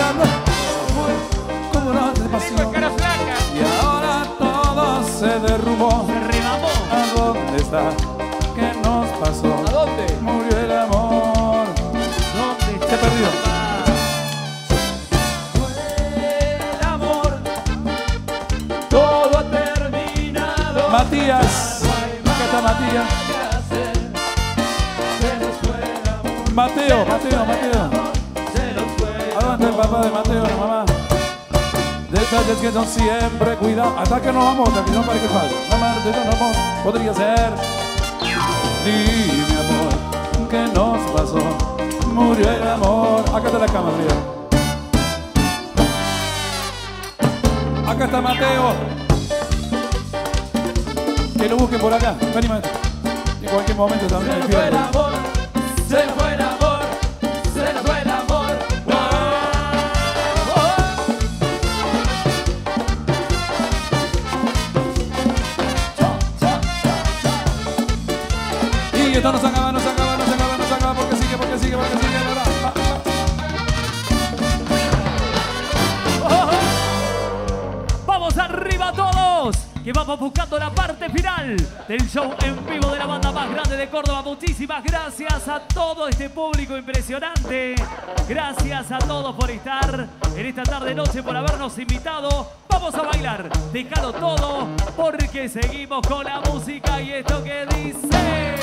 ¿Cómo no te pasó? Y ahora todo se derrumbó. Se remamó. ¿A dónde está? ¿Qué nos pasó? ¿A dónde? Murió el amor. ¿Dónde está? Se perdió. El amor. Todo ha terminado. Matías. Acá está Matías. Mateo, Mateo, Mateo. ¿A dónde está el papá de Mateo, la mamá? Detalles que son siempre cuidado. Hasta que nos vamos, hasta que no parezca falso. Amarte yo no podría ser. Dime amor, ¿qué nos pasó? Murió el amor. Acá está la cama, mira. Acá está Mateo. Que lo busquen por acá. Vení, maestro. En cualquier momento también. Se nos fue el amor. Se nos fue el amor. Se nos fue esto no se acaba, no se acaba, no se acaba, no se acaba, porque sigue, porque sigue, porque sigue, ¿verdad? Vamos arriba todos, que vamos buscando la parte final del show en vivo de la banda más grande de Córdoba. Muchísimas gracias a todo este público impresionante. Gracias a todos por estar en esta tarde-noche, por habernos invitado. Vamos a bailar, déjalo todo, porque seguimos con la música y esto que dice...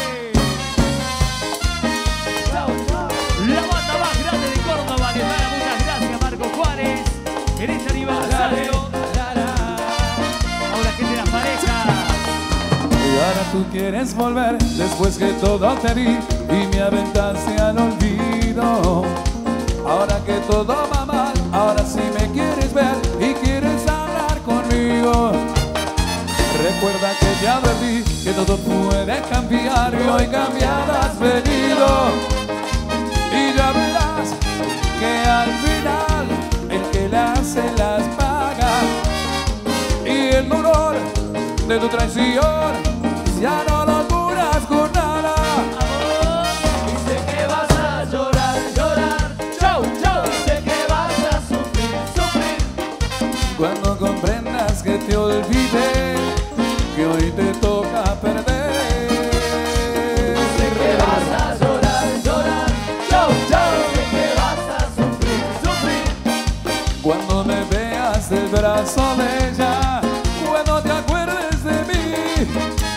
La banda más grande de Córdoba, que para muchas gracias, Marco Juárez, en este aniversario. Ahora que te las parejas. Y ahora tú quieres volver después que todo te di y me aventaste al olvido. Ahora que todo va mal, ahora sí me quieres ver y quieres hablar conmigo. Recuerda que ya advertí que todo puede cambiar y hoy cambiado has venido. Y ya verás que al final el que las paga. Y el dolor de tu traición ya no lo curas con nada. Y sé que vas a llorar, llorar, chau, chau. Y sé que vas a sufrir, sufrir. Cuando comprendas que te olvidé, que hoy te toca perder. Sé que vas a llorar, llorar, chau, chau. Sé que vas a sufrir, sufrir. Cuando me veas del brazo de ella, cuando te acuerdes de mí,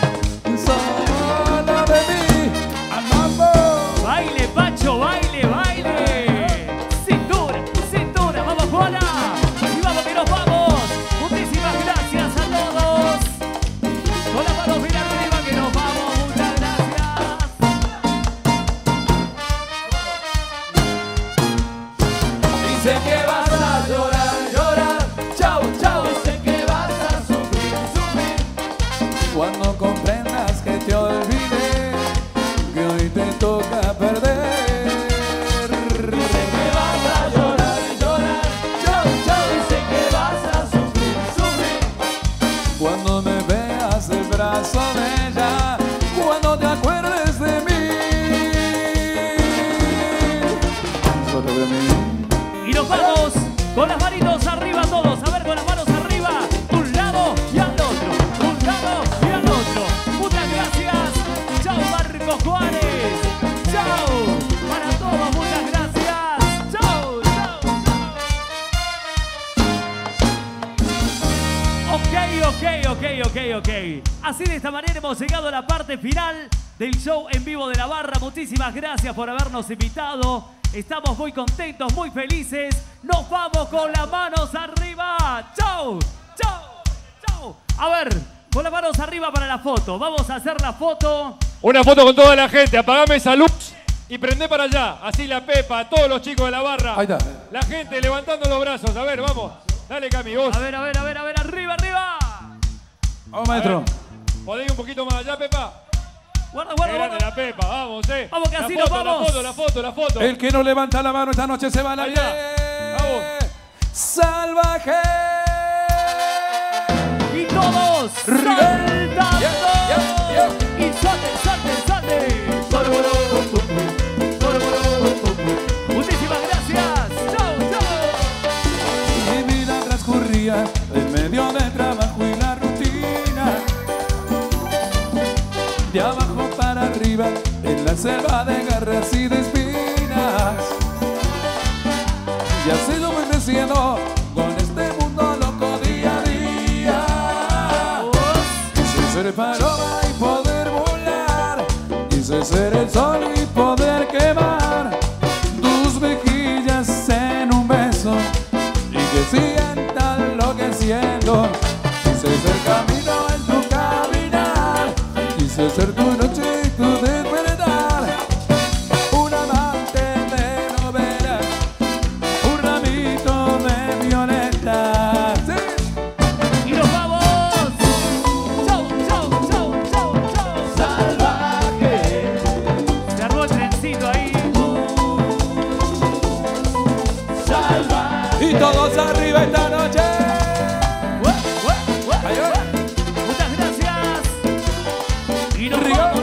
solo de mí, amamos. Baile, Pacho, baile, baile. Cintura, cintura, vamos, Juana. Y vamos que nos vamos. Muchísimas gracias a todos. Con las manos bien arriba que nos vamos. Muchas gracias. Y sé que vas a llorar, llorar, chau, chau. Y sé que vas a sufrir, sufrir. Cuando comprendas que te olvidé, que hoy te toca perder. Sé que vas a llorar, llorar, chau, chau. Y sé que vas a sufrir, sufrir. Cuando me veas del brazo de ella, cuando te acuerdes de mí, solo de mí. Y nos vamos con las manitos arriba todos. A ver, con las manos arriba. Un lado y al otro. Un lado y al otro. Muchas gracias. Chao, Marco Juárez. Chao. Para todos, muchas gracias. Chao, chao, chao. Ok. Así de esta manera hemos llegado a la parte final del show en vivo de la barra. Muchísimas gracias por habernos invitado. Estamos muy contentos, muy felices. Nos vamos con las manos arriba. ¡Chau! ¡Chau! ¡Chau! A ver, con las manos arriba para la foto. Vamos a hacer la foto. Una foto con toda la gente. Apagame esa luz y prendé para allá. Así la Pepa, todos los chicos de la barra. Ahí está. La gente levantando los brazos. A ver, vamos. Dale, Cami, vos. A ver, arriba, arriba. Vamos, maestro. ¿Podés ir un poquito más allá, Pepa? Guarda, Qué grande la Pepa, vamos, Vamos, que así la nos foto, vamos. La foto. El que no levanta la mano esta noche se va a la Ahí está. calle. Vamos. Salvaje. Y todos saltando. Y salte. Muchísimas gracias. Chau. Mi vida transcurría en medio del trabajo y la rutina. De abajo para arriba, en la selva de garras y de espinas. Y así lo voy creciendo con este mundo loco día a día. Quise ser paloma y poder volar. Quise ser el sol y poder quemar tus mejillas en un beso y que sientan lo que siento. Quise ser camino en tu caminar. Quise ser tu noche y tu despertar. Un amante de novela, un ramito de violeta. ¿Sí? Y nos vamos. Chau. Salvaje. Se armó el trencito ahí. Salvaje. Y todos arriba esta noche. Ahí va. Muchas gracias. Y nos Riga. vamos.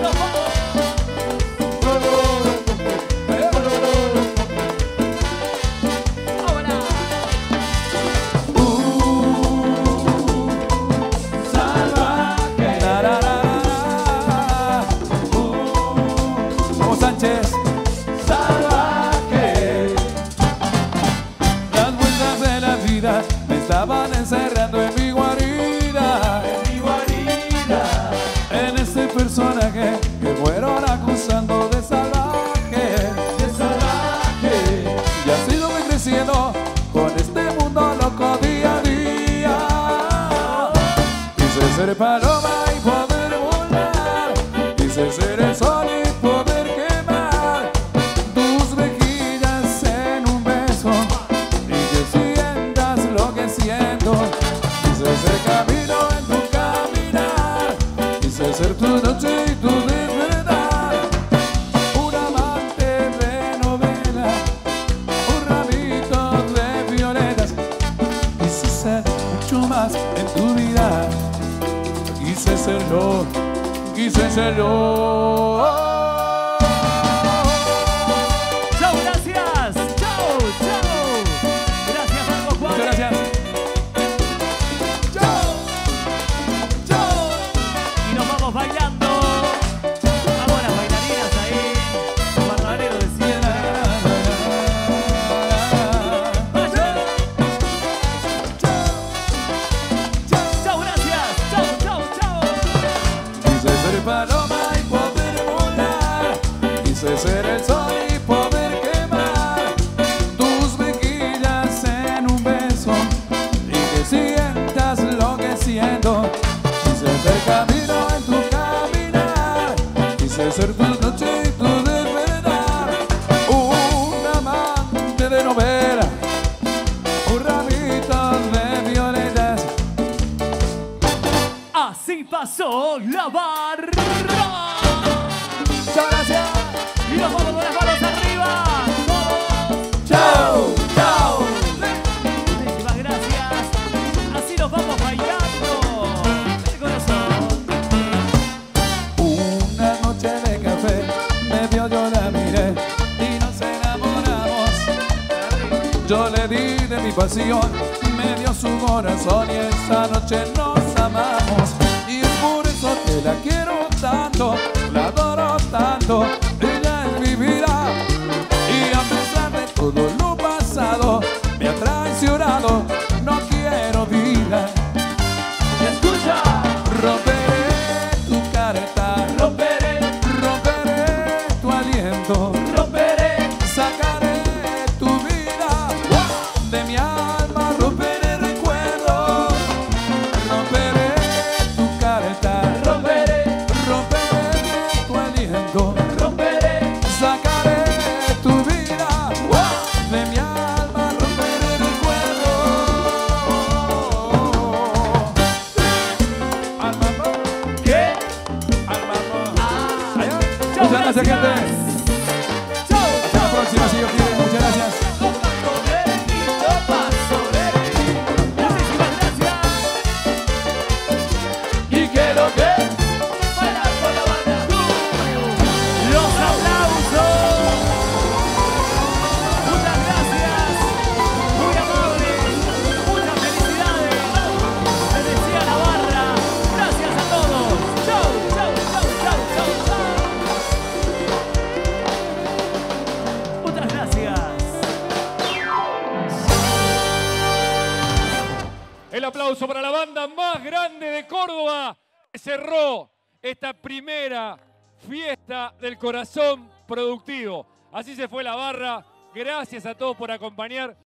ser paloma y poder volar. Quise ser el sol y poder quemar tus mejillas en un beso y que sientas lo que siento. Quise ser camino en tu caminar, quise ser tu noche y tu despertar. Un amante de novela, un ramito de violetas. Quise ser mucho más en tu vida. Quise serlo, quise serlo. Chau, gracias. Chau, chau. Gracias, Marcos Juárez. Muchas gracias. Chau, chau. Y nos vamos bailando. Vamos a las bailarinas ahí. Los bailareros de Siena. Chau, gracias. Chau, chau, chau. Quise ser paloma y poder volar. Quise ser el sol y poder quemar tus mejillas en un beso y que sientas lo que siento. Quise ser camino en tu caminar, quise ser tu noche y tu despertar. Un amante de novela, un ramito de violetas. Así pasó la barra. Muchas gracias. Y nos vamos con las manos arriba. Todos. Chao, chao. Muchísimas gracias. Así nos vamos bailando. El corazón. Una noche de café me vio, yo la miré y nos enamoramos. Yo le di de mi pasión, me dio su corazón y esa noche nos amamos. Y es por eso que la quiero tanto, la adoro tanto, ella es mi vida. Y a pesar de todo lo pasado, me ha traicionado, no quiero vida. Y escucha. Romperé tu careta, Romperé, romperé tu aliento, romperé. sacaré tu vida de mi alma, romperé recuerdos, romperé tu careta, Romperé, romperé tu aliento, romperé. sacaré tu vida de mi alma, romperé recuerdos. Alma, ¿Qué? alma, Chau, muchas gracias, gente. Chau, Hasta la próxima, si Dios quiere. Muchas gracias. Muchísimas gracias. ¿Y qué lo que? Bailar con la banda. Los aplausos. Muchas gracias. Muy amables. Muchas felicidades. Les decía la barra. Gracias a todos. Chau, chau, chau, chau, chau, chau. Muchas gracias. El aplauso para la banda más grande de Córdoba, que cerró esta primera fiesta del corazón productivo. Así se fue la barra. Gracias a todos por acompañar.